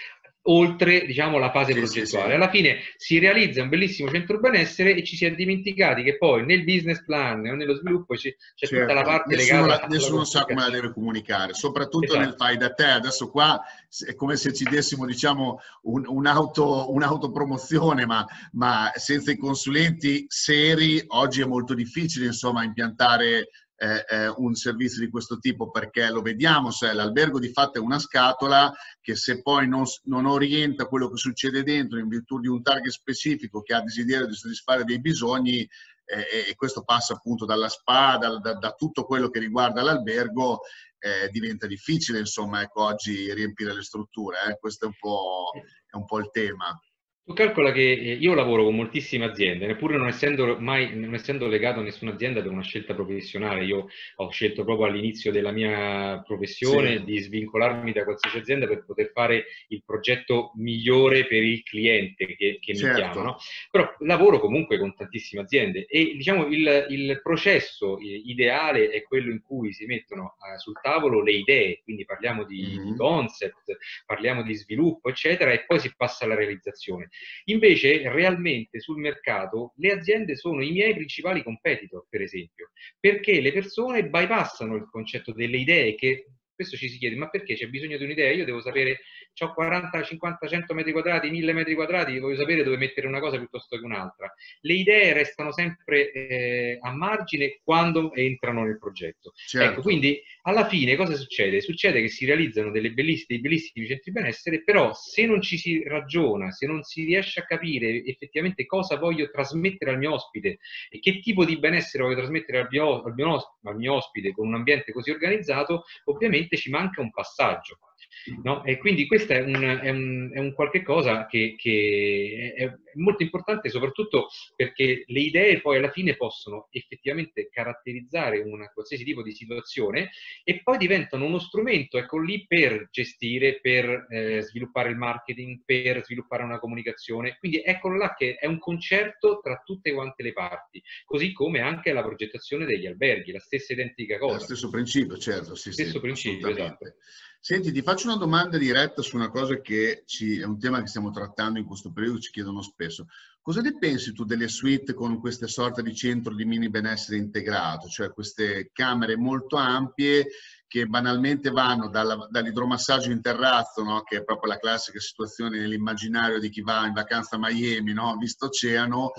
oltre, diciamo, la fase sì, progettuale. sì, sì. Alla fine si realizza un bellissimo centro benessere e ci si è dimenticati che poi nel business plan o nello sviluppo c'è tutta la Certo, parte nessuno, legata la- alla nessuno sa come la comunicazione. deve comunicare, soprattutto nel Esatto. fai da te. Adesso qua è come se ci dessimo, diciamo, un- un'auto, un'autopromozione, ma, ma senza i consulenti seri oggi è molto difficile, insomma, impiantare eh, eh, un servizio di questo tipo, perché lo vediamo, se l'albergo di fatto è una scatola che se poi non, non orienta quello che succede dentro in virtù di un target specifico che ha desiderio di soddisfare dei bisogni, eh, e questo passa appunto dalla spa, da, da, da tutto quello che riguarda l'albergo, eh, diventa difficile, insomma, ecco, oggi riempire le strutture, eh. Questo è un po', è un po' il tema. Tu calcola che eh, io lavoro con moltissime aziende, neppure non essendo mai non essendo legato a nessuna azienda per una scelta professionale. Io ho scelto proprio all'inizio della mia Sì, professione di svincolarmi da qualsiasi azienda per poter fare il progetto migliore per il cliente che, che mi chiama, no? certo, Però lavoro comunque con tantissime aziende e diciamo il, il processo eh, ideale è quello in cui si mettono eh, sul tavolo le idee, quindi parliamo di, di mm-hmm. concept, parliamo di sviluppo, eccetera, e poi si passa alla realizzazione. Invece, realmente sul mercato, le aziende sono i miei principali competitor, per esempio, perché le persone bypassano il concetto delle idee che spesso ci si chiede, ma perché c'è bisogno di un'idea? Io devo sapere, ho quaranta, cinquanta, cento metri quadrati, mille metri quadrati, voglio sapere dove mettere una cosa piuttosto che un'altra. Le idee restano sempre eh, a margine quando entrano nel progetto. Ecco, Certo. quindi alla fine cosa succede? Succede che si realizzano delle belliss- dei bellissimi centri benessere, però se non ci si ragiona, se non si riesce a capire effettivamente cosa voglio trasmettere al mio ospite e che tipo di benessere voglio trasmettere al mio, al mio, al mio ospite con un ambiente così organizzato, ovviamente ci manca un passaggio. No? E quindi questo è un, è un, è un qualche cosa che, che è, è molto importante, soprattutto perché le idee poi alla fine possono effettivamente caratterizzare una qualsiasi tipo di situazione e poi diventano uno strumento, ecco lì, per gestire, per eh, sviluppare il marketing, per sviluppare una comunicazione. Quindi eccolo là che è un concerto tra tutte quante le parti, così come anche la progettazione degli alberghi, la stessa identica È lo cosa. stesso principio, certo, sì, sì, Stesso principio, esatto. assolutamente. Senti, ti faccio una domanda diretta su una cosa che ci, è un tema che stiamo trattando in questo periodo, ci chiedono spesso. Cosa ne pensi tu delle suite con queste sorte di centro di mini benessere integrato, cioè queste camere molto ampie che banalmente vanno dalla, dall'idromassaggio in terrazzo, no? Che è proprio la classica situazione nell'immaginario di chi va in vacanza a Miami, no? Visto oceano,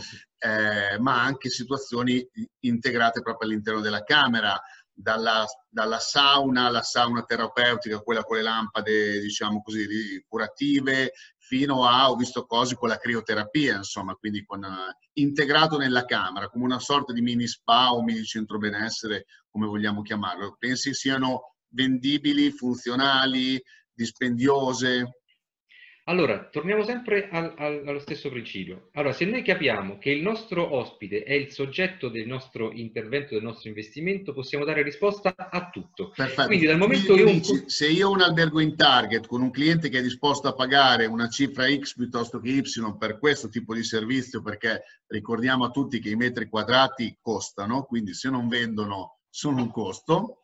eh, ma anche situazioni integrate proprio all'interno della camera. Dalla, dalla sauna alla sauna terapeutica, quella con le lampade, diciamo così, curative, fino a, ho visto cose con la crioterapia, insomma, quindi con, uh, integrato nella camera, come una sorta di mini spa o mini centro benessere, come vogliamo chiamarlo. Pensi siano vendibili, funzionali, dispendiose? Allora, torniamo sempre al, al, allo stesso principio. Allora, se noi capiamo che il nostro ospite è il soggetto del nostro intervento, del nostro investimento, possiamo dare risposta a tutto. Perfetto, Quindi dal quindi momento tu che un... dici, se io ho un albergo in target con un cliente che è disposto a pagare una cifra X piuttosto che Y per questo tipo di servizio, perché ricordiamo a tutti che i metri quadrati costano, quindi se non vendono sono un costo.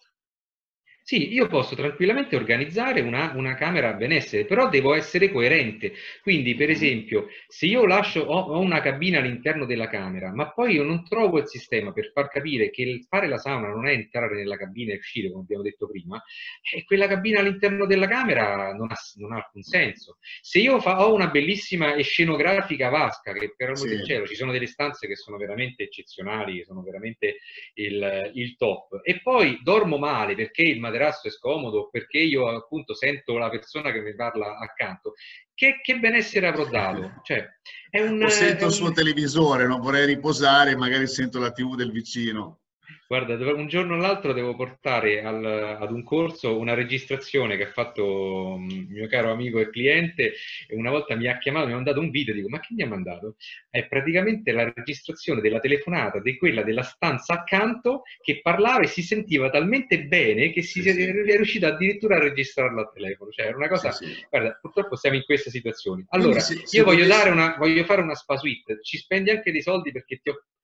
Sì, io posso tranquillamente organizzare una, una camera a benessere, però devo essere coerente. Quindi, per Mm-hmm. esempio, se io lascio, ho, ho una cabina all'interno della camera, ma poi io non trovo il sistema per far capire che il fare la sauna non è entrare nella cabina e uscire, come abbiamo detto prima, e quella cabina all'interno della camera non ha, non ha alcun senso. Se io fa, ho una bellissima e scenografica vasca, che per amor del Sì. cielo ci sono delle stanze che sono veramente eccezionali, che sono veramente il, il top, e poi dormo male perché il materasso è scomodo, perché io appunto sento la persona che mi parla accanto, che, che benessere avrò dato? Cioè, è un, O sento è il suo un... televisore, non vorrei riposare, magari sento la tivù del vicino. Guarda, un giorno o l'altro devo portare al, ad un corso una registrazione che ha fatto un mio caro amico e cliente, e una volta mi ha chiamato, mi ha mandato un video, dico, ma che mi ha mandato? È praticamente la registrazione della telefonata di quella della stanza accanto che parlava e si sentiva talmente bene che si Sì, è sì, riuscito addirittura a registrarla al telefono. Cioè, era una sì, cosa, sì. guarda, purtroppo siamo in questa situazione. Quindi Allora, se, se io voglio dare dovessi... una, voglio fare una spa suite, ci spendi anche dei soldi perché ti ho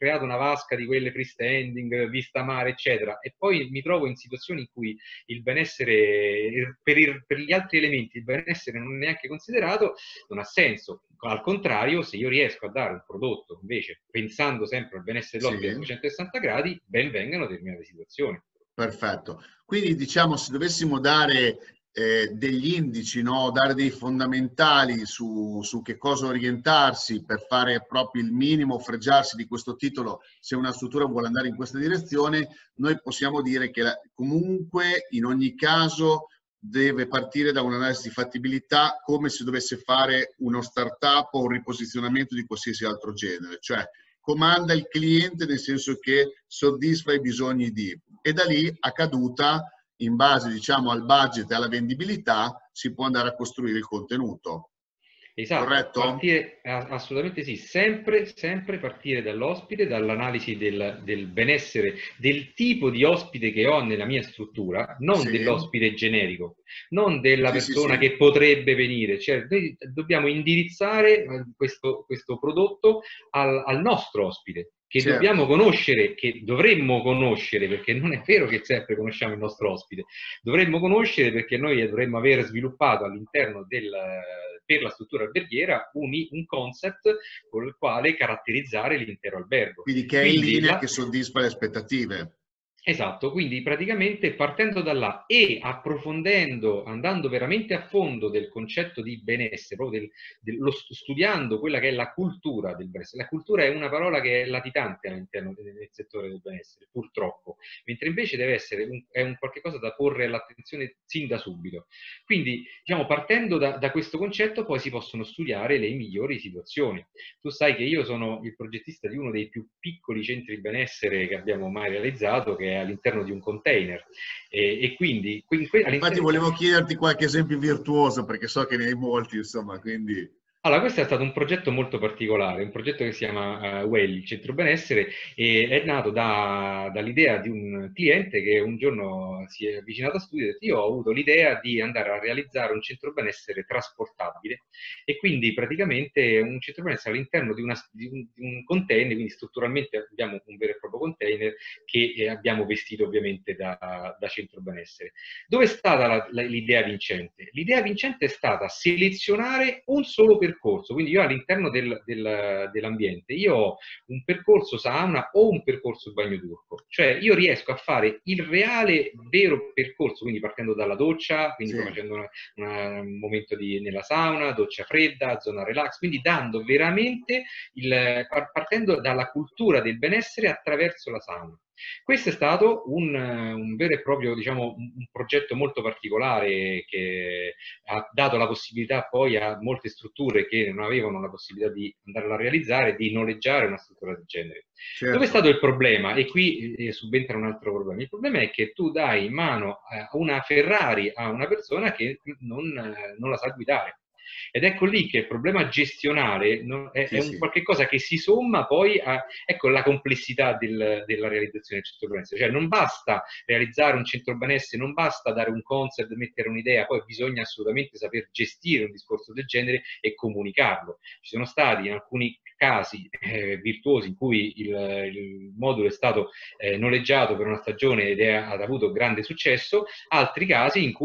creato una vasca di quelle freestanding, vista mare, eccetera, e poi mi trovo in situazioni in cui il benessere, per, il, per gli altri elementi, il benessere non è neanche considerato, non ha senso. Al contrario, se io riesco a dare un prodotto, invece, pensando sempre al benessere dell'ospite a Sì. trecentosessanta gradi, ben vengano determinate situazioni. Perfetto. Quindi diciamo, se dovessimo dare eh, degli indici, no? Dare dei fondamentali su, su che cosa orientarsi per fare proprio il minimo, fregiarsi di questo titolo, se una struttura vuole andare in questa direzione, noi possiamo dire che la, comunque in ogni caso deve partire da un'analisi di fattibilità come se dovesse fare uno startup o un riposizionamento di qualsiasi altro genere, cioè comanda il cliente nel senso che soddisfa i bisogni di, e da lì a caduta, in base diciamo al budget e alla vendibilità, si può andare a costruire il contenuto. Esatto, Corretto? partire, assolutamente sì, sempre, sempre partire dall'ospite, dall'analisi del, del benessere, del tipo di ospite che ho nella mia struttura, non Sì, dell'ospite generico, non della sì, sì, persona sì. che potrebbe venire. Cioè, noi dobbiamo indirizzare questo, questo prodotto al, al nostro ospite, che dobbiamo Certo. conoscere, che dovremmo conoscere, perché non è vero che sempre conosciamo il nostro ospite, dovremmo conoscere perché noi dovremmo aver sviluppato all'interno del, per la struttura alberghiera un, un concept con il quale caratterizzare l'intero albergo. Quindi che è in Quindi linea, la, che soddisfa le aspettative. Esatto, quindi praticamente partendo da là e approfondendo, andando veramente a fondo del concetto di benessere, proprio del, del, lo, studiando quella che è la cultura del benessere. La cultura è una parola che è latitante all'interno del, del settore del benessere, purtroppo, mentre invece deve essere un, è un qualche cosa da porre all'attenzione sin da subito. Quindi, diciamo, partendo da, da questo concetto poi si possono studiare le migliori situazioni. Tu sai che io sono il progettista di uno dei più piccoli centri di benessere che abbiamo mai realizzato, che è all'interno di un container, e, e quindi, quindi Infatti volevo chiederti qualche esempio virtuoso, perché so che ne hai molti, insomma, quindi... Allora, questo è stato un progetto molto particolare, un progetto che si chiama uh, Well, il centro benessere, e è nato da, dall'idea di un cliente che un giorno si è avvicinato a studio e ha detto: io ho avuto l'idea di andare a realizzare un centro benessere trasportabile, e quindi praticamente un centro benessere all'interno di, di, un, di un container, quindi strutturalmente abbiamo un vero e proprio container che eh, abbiamo vestito ovviamente da, da centro benessere. Dove è stata l'idea vincente? L'idea vincente è stata selezionare un solo percorso, quindi io all'interno del, del, dell'ambiente io ho un percorso sauna o un percorso bagno turco, cioè io riesco a fare il reale vero percorso, quindi partendo dalla doccia, quindi Sì. facendo una, una, un momento di, nella sauna, doccia fredda, zona relax, quindi dando veramente il, partendo dalla cultura del benessere attraverso la sauna. Questo è stato un, un vero e proprio, diciamo, un, un progetto molto particolare che ha dato la possibilità poi a molte strutture che non avevano la possibilità di andarla a realizzare, di noleggiare una struttura del genere. Certo. Dove è stato il problema? E qui eh, subentra un altro problema. Il problema è che tu dai in mano eh, una Ferrari a una persona che non, eh, non la sa guidare. Ed ecco lì che il problema gestionale no, è, Sì, è un sì. qualche cosa che si somma poi a, ecco, la complessità del, della realizzazione del centro benessere. Cioè non basta realizzare un centro benessere, non basta dare un concept, mettere un'idea, poi bisogna assolutamente saper gestire un discorso del genere e comunicarlo. Ci sono stati in alcuni casi eh, virtuosi in cui il, il modulo è stato eh, noleggiato per una stagione ed è, ha avuto grande successo, altri casi in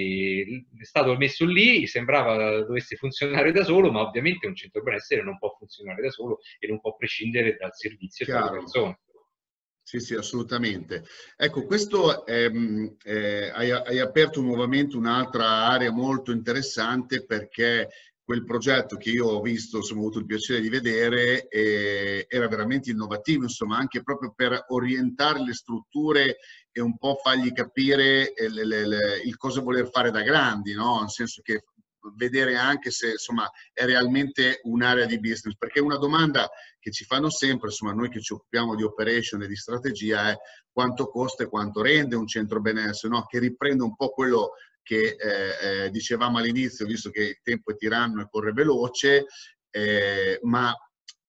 cui è stato messo lì, sembrava dovesse funzionare da solo, ma ovviamente un centro benessere non può funzionare da solo e non può prescindere dal servizio e dalle persone. Sì, sì, assolutamente. Ecco, questo ehm, eh, hai, hai aperto nuovamente un'altra area molto interessante, perché quel progetto che io ho visto, insomma, ho avuto il piacere di vedere, eh, era veramente innovativo, insomma, anche proprio per orientare le strutture e un po' fargli capire eh, le, le, le, il cosa voler fare da grandi, no? Nel senso che vedere anche se insomma è realmente un'area di business, perché una domanda che ci fanno sempre, insomma, noi che ci occupiamo di operation e di strategia, è quanto costa e quanto rende un centro benessere, no? Che riprende un po' quello che eh, eh, dicevamo all'inizio, visto che il tempo è tiranno e corre veloce, eh, ma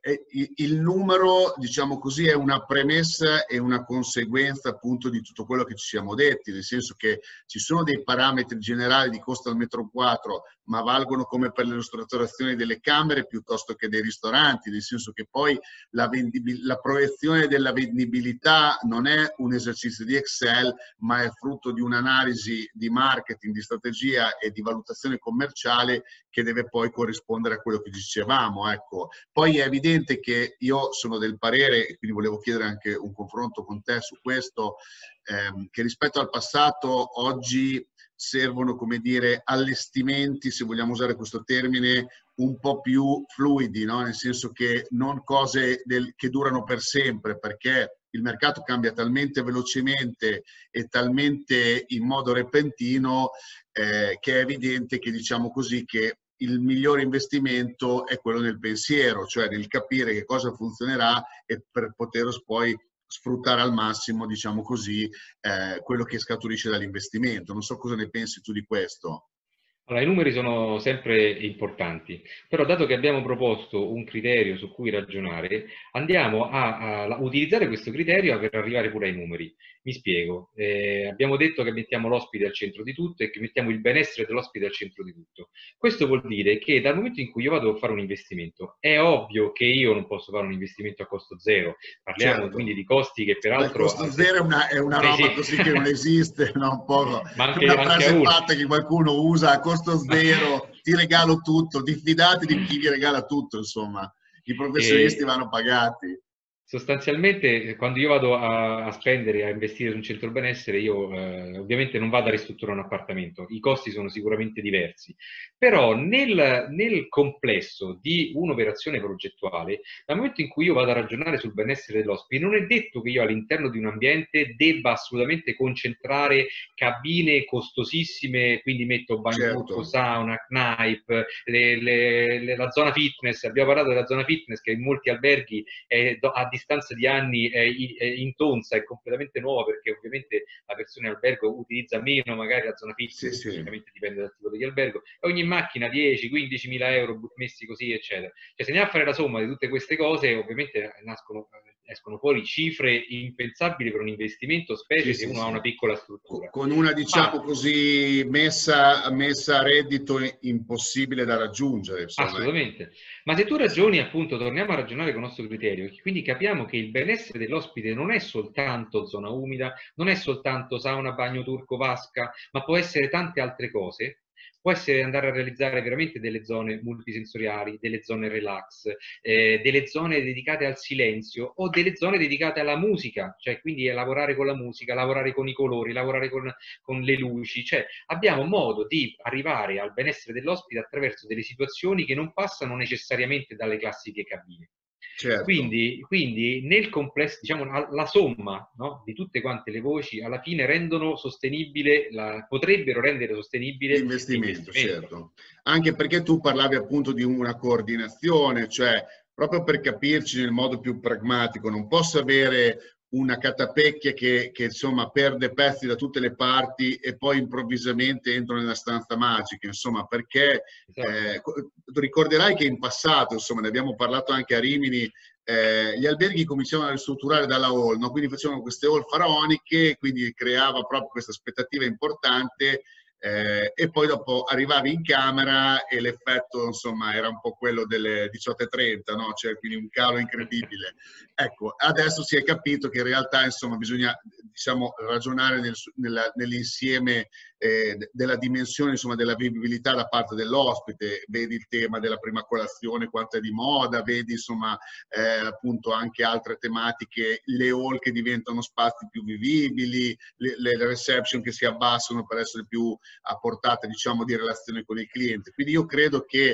il numero, diciamo così, è una premessa e una conseguenza appunto di tutto quello che ci siamo detti, nel senso che ci sono dei parametri generali di costo al metro quadro, ma valgono come per le ristrutturazioni delle camere piuttosto che dei ristoranti, nel senso che poi la, la proiezione della vendibilità non è un esercizio di Excel, ma è frutto di un'analisi di marketing, di strategia e di valutazione commerciale che deve poi corrispondere a quello che dicevamo. Ecco. Poi è evidente che io sono del parere, e quindi volevo chiedere anche un confronto con te su questo, ehm, che rispetto al passato oggi servono, come dire, allestimenti, se vogliamo usare questo termine, un po' più fluidi, no? Nel senso che non cose del, che durano per sempre, perché il mercato cambia talmente velocemente e talmente in modo repentino eh, che è evidente che, diciamo così, che il migliore investimento è quello nel pensiero, cioè nel capire che cosa funzionerà e per poter poi sfruttare al massimo, diciamo così, eh, quello che scaturisce dall'investimento. Non so cosa ne pensi tu di questo. Allora, i numeri sono sempre importanti, però dato che abbiamo proposto un criterio su cui ragionare, andiamo a, a utilizzare questo criterio per arrivare pure ai numeri. Mi spiego, eh, abbiamo detto che mettiamo l'ospite al centro di tutto e che mettiamo il benessere dell'ospite al centro di tutto. Questo vuol dire che dal momento in cui io vado a fare un investimento, è ovvio che io non posso fare un investimento a costo zero. Parliamo Certo. quindi di costi che peraltro... Il costo zero è una, è una eh, roba sì. così che non esiste, no? Un po'. Ma È anche, una anche frase a uno. fatta che qualcuno usa, a costo zero, ti regalo tutto, diffidate di chi vi regala tutto, insomma. I professionisti E... vanno pagati. Sostanzialmente, quando io vado a, a spendere, a investire su un centro benessere, io eh, ovviamente non vado a ristrutturare un appartamento, i costi sono sicuramente diversi, però nel, nel complesso di un'operazione progettuale, dal momento in cui io vado a ragionare sul benessere dell'ospite, non è detto che io all'interno di un ambiente debba assolutamente concentrare cabine costosissime, quindi metto bagno turco, Certo. sauna, knife, le, le, le, la zona fitness, abbiamo parlato della zona fitness che in molti alberghi è a distanza di anni è intonsa, è completamente nuova, perché ovviamente la persona in albergo utilizza meno magari la zona fitness, Sì, sì. logicamente dipende dal tipo di albergo, e ogni macchina dieci quindici mila euro messi così, eccetera. Cioè, se andiamo a fare la somma di tutte queste cose, ovviamente nascono, escono fuori cifre impensabili per un investimento, specie Sì, se sì, uno sì. ha una piccola struttura. Con una, diciamo Ma, così, messa, messa a reddito impossibile da raggiungere, insomma. assolutamente. Ma se tu ragioni, appunto, torniamo a ragionare con il nostro criterio, quindi capiamo che il benessere dell'ospite non è soltanto zona umida, non è soltanto sauna, bagno turco, vasca, ma può essere tante altre cose. Può essere andare a realizzare veramente delle zone multisensoriali, delle zone relax, eh, delle zone dedicate al silenzio o delle zone dedicate alla musica, cioè quindi lavorare con la musica, lavorare con i colori, lavorare con, con le luci, cioè abbiamo modo di arrivare al benessere dell'ospite attraverso delle situazioni che non passano necessariamente dalle classiche cabine. Certo. Quindi, quindi nel complesso, diciamo, la somma, no, di tutte quante le voci alla fine rendono sostenibile, la, potrebbero rendere sostenibile L'investimento, l'investimento. certo. Anche perché tu parlavi appunto di una coordinazione, cioè proprio per capirci nel modo più pragmatico, non posso avere una catapecchia che, che insomma perde pezzi da tutte le parti e poi improvvisamente entro nella stanza magica, insomma, perché Esatto. eh, ricorderai che in passato, insomma, ne abbiamo parlato anche a Rimini, eh, gli alberghi cominciavano a ristrutturare dalla hall, no? Quindi facevano queste hall faraoniche, quindi creava proprio questa aspettativa importante. Eh, e poi dopo arrivavi in camera e l'effetto insomma era un po' quello delle diciotto e trenta, no? Cioè, quindi un calo incredibile. Ecco, adesso si è capito che in realtà insomma bisogna, diciamo, ragionare nel, nella, nell'insieme eh, della dimensione, insomma, della vivibilità da parte dell'ospite. Vedi il tema della prima colazione, quanto è di moda, vedi insomma eh, appunto anche altre tematiche, le hall che diventano spazi più vivibili, le, le reception che si abbassano per essere più a portata, diciamo, di relazione con il cliente. Quindi io credo che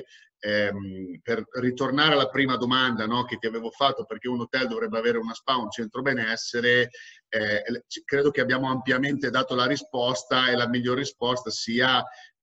ehm, per ritornare alla prima domanda, no, che ti avevo fatto, perché un hotel dovrebbe avere una spa, un centro benessere, eh, credo che abbiamo ampiamente dato la risposta, e la miglior risposta sia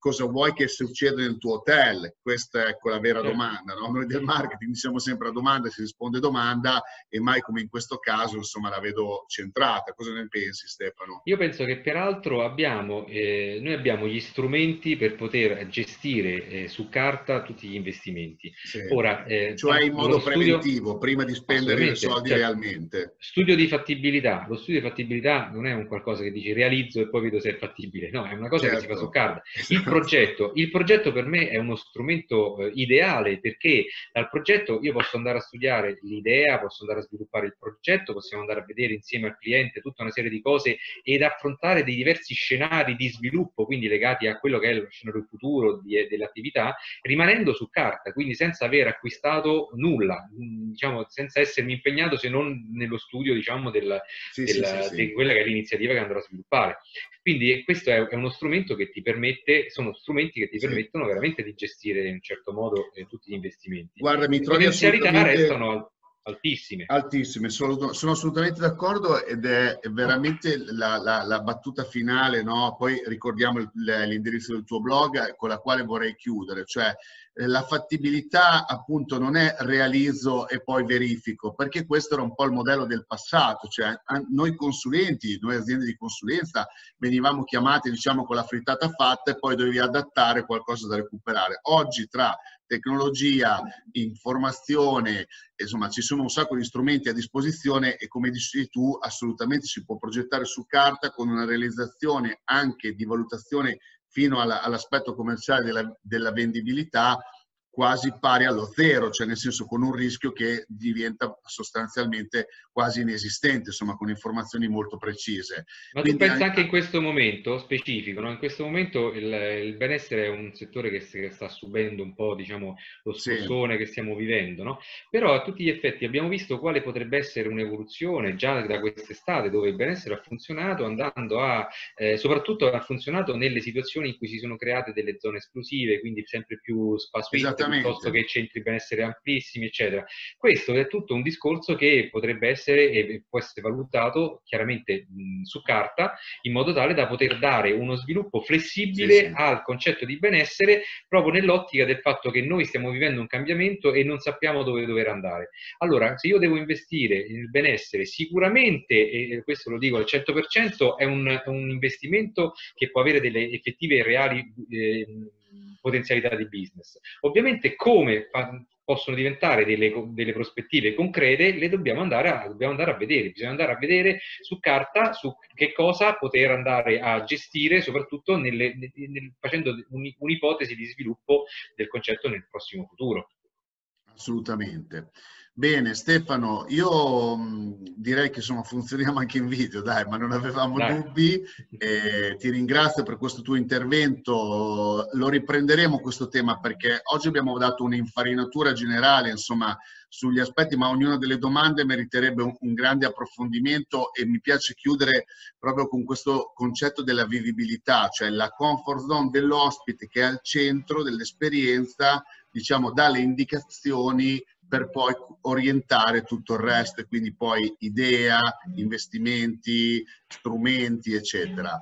cosa vuoi che succeda nel tuo hotel? Questa è ecco, la vera certo. domanda, no? Noi del marketing diciamo sempre a domanda, si risponde domanda, e mai come in questo caso, insomma, la vedo centrata. Cosa ne pensi, Stefano? Io penso che peraltro abbiamo, eh, noi abbiamo gli strumenti per poter gestire eh, su carta tutti gli investimenti. Sì. Ora, eh, Cioè in lo modo studio, preventivo, prima di spendere i assolutamente, soldi certo. realmente. Studio di fattibilità. Lo studio di fattibilità non è un qualcosa che dici realizzo e poi vedo se è fattibile, no, è una cosa che si fa su Certo, carta. Il esatto. progetto, il progetto per me è uno strumento eh, ideale, perché dal progetto io posso andare a studiare l'idea, posso andare a sviluppare il progetto, possiamo andare a vedere insieme al cliente tutta una serie di cose ed affrontare dei diversi scenari di sviluppo, quindi legati a quello che è lo scenario futuro di, dell'attività, rimanendo su carta, quindi senza aver acquistato nulla, diciamo, senza essermi impegnato se non nello studio, diciamo, del, Sì, sì, sì, del, sì. di quella che è l'iniziativa che andrò a sviluppare. Quindi questo è, è uno strumento che ti permette, sono strumenti che ti Sì. permettono veramente di gestire in un certo modo eh, tutti gli investimenti. Guarda, mi Le trovi potenzialità assolutamente restano altissime. altissime, sono, sono assolutamente d'accordo, ed è veramente la, la- la battuta finale, no? Poi ricordiamo il- l'indirizzo del tuo blog con la quale vorrei chiudere, cioè eh, la fattibilità appunto non è realizzo e poi verifico, perché questo era un po' il modello del passato, cioè a- noi consulenti, noi aziende di consulenza venivamo chiamati diciamo con la frittata fatta e poi dovevi adattare qualcosa da recuperare. Oggi tra tecnologia, informazione, insomma ci sono un sacco di strumenti a disposizione e come dici tu assolutamente si può progettare su carta con una realizzazione anche di valutazione fino alla, all'aspetto commerciale della, della vendibilità quasi pari allo zero, cioè nel senso con un rischio che diventa sostanzialmente quasi inesistente, insomma con informazioni molto precise. Ma tu Quindi pensa anche in questo momento specifico, no? In questo momento il, il benessere è un settore che, si- che sta subendo un po', diciamo, lo sì, scossone che stiamo vivendo, no? Però a tutti gli effetti abbiamo visto quale potrebbe essere un'evoluzione già da quest'estate, dove il benessere ha funzionato, andando a, eh, soprattutto ha funzionato nelle situazioni in cui si sono create delle zone esclusive, quindi sempre più spa suite piuttosto esattamente. che centri benessere amplissimi, eccetera. Questo è tutto un discorso che potrebbe essere e può essere valutato chiaramente mh, su carta, in modo tale da poter dare uno sviluppo Sì, flessibile sì. al concetto di benessere, proprio nell'ottica del fatto che noi stiamo vivendo un cambiamento e non sappiamo dove dover andare. Allora, se io devo investire nel benessere, sicuramente, e questo lo dico al cento per cento, è un, è un investimento che può avere delle effettive e reali eh, potenzialità di business. Ovviamente come fa, possono diventare delle, delle prospettive concrete, le dobbiamo andare, a, dobbiamo andare a vedere, bisogna andare a vedere su carta su che cosa poter andare a gestire, soprattutto nelle, nel, facendo un'ipotesi di sviluppo del concetto nel prossimo futuro. Assolutamente. Bene, Stefano, io mh, direi che insomma funzioniamo anche in video, dai, ma non avevamo Dai. dubbi. Eh, ti ringrazio per questo tuo intervento. Lo riprenderemo questo tema perché oggi abbiamo dato un'infarinatura generale, insomma, sugli aspetti, ma ognuna delle domande meriterebbe un, un grande approfondimento e mi piace chiudere proprio con questo concetto della vivibilità, cioè la comfort zone dell'ospite che è al centro dell'esperienza, diciamo, dà le indicazioni per poi orientare tutto il resto e quindi poi idea, investimenti, strumenti, eccetera.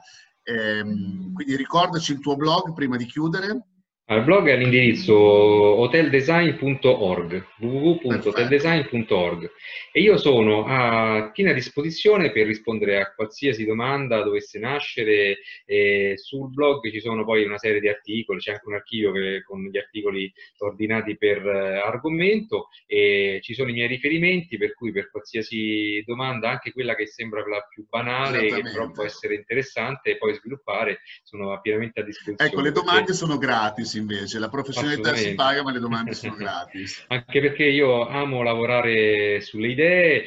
Ehm, quindi ricordaci il tuo blog prima di chiudere. Il blog è all'indirizzo hoteldesign punto org, w w w punto Perfetto. hoteldesign punto org, e io sono a piena disposizione per rispondere a qualsiasi domanda dovesse nascere. E sul blog ci sono poi una serie di articoli, c'è anche un archivio che, con gli articoli ordinati per eh, argomento, e ci sono i miei riferimenti, per cui per qualsiasi domanda, anche quella che sembra la più banale, che però può Esattamente. essere interessante e poi sviluppare, sono pienamente a Ecco, le disposizione domande perché sono gratis invece, la professionalità si assolutamente. paga, ma le domande sono gratis. Anche perché io amo lavorare sulle idee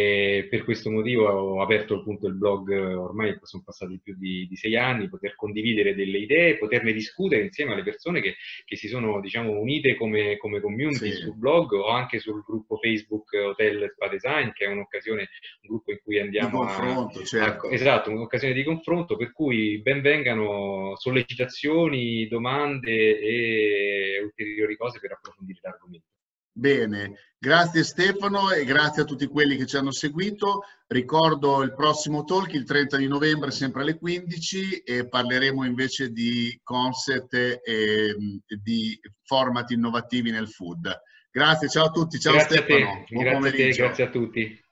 e per questo motivo ho aperto appunto il blog, ormai sono passati più di, di sei anni, poter condividere delle idee, poterne discutere insieme alle persone che, che si sono, diciamo, unite come, come community Sì, sul blog o anche sul gruppo Facebook Hotel Spa Design, che è un'occasione, un gruppo in cui di andiamo a, confronto, a, certo. esatto, un'occasione di confronto, per cui benvengano sollecitazioni, domande e ulteriori cose per approfondire l'argomento. Bene, grazie Stefano e grazie a tutti quelli che ci hanno seguito. Ricordo il prossimo talk il trenta di novembre, sempre alle quindici, e parleremo invece di concept e di format innovativi nel food. Grazie, ciao a tutti, ciao Grazie a Stefano, te, buon grazie a te, pomeriggio. grazie a tutti.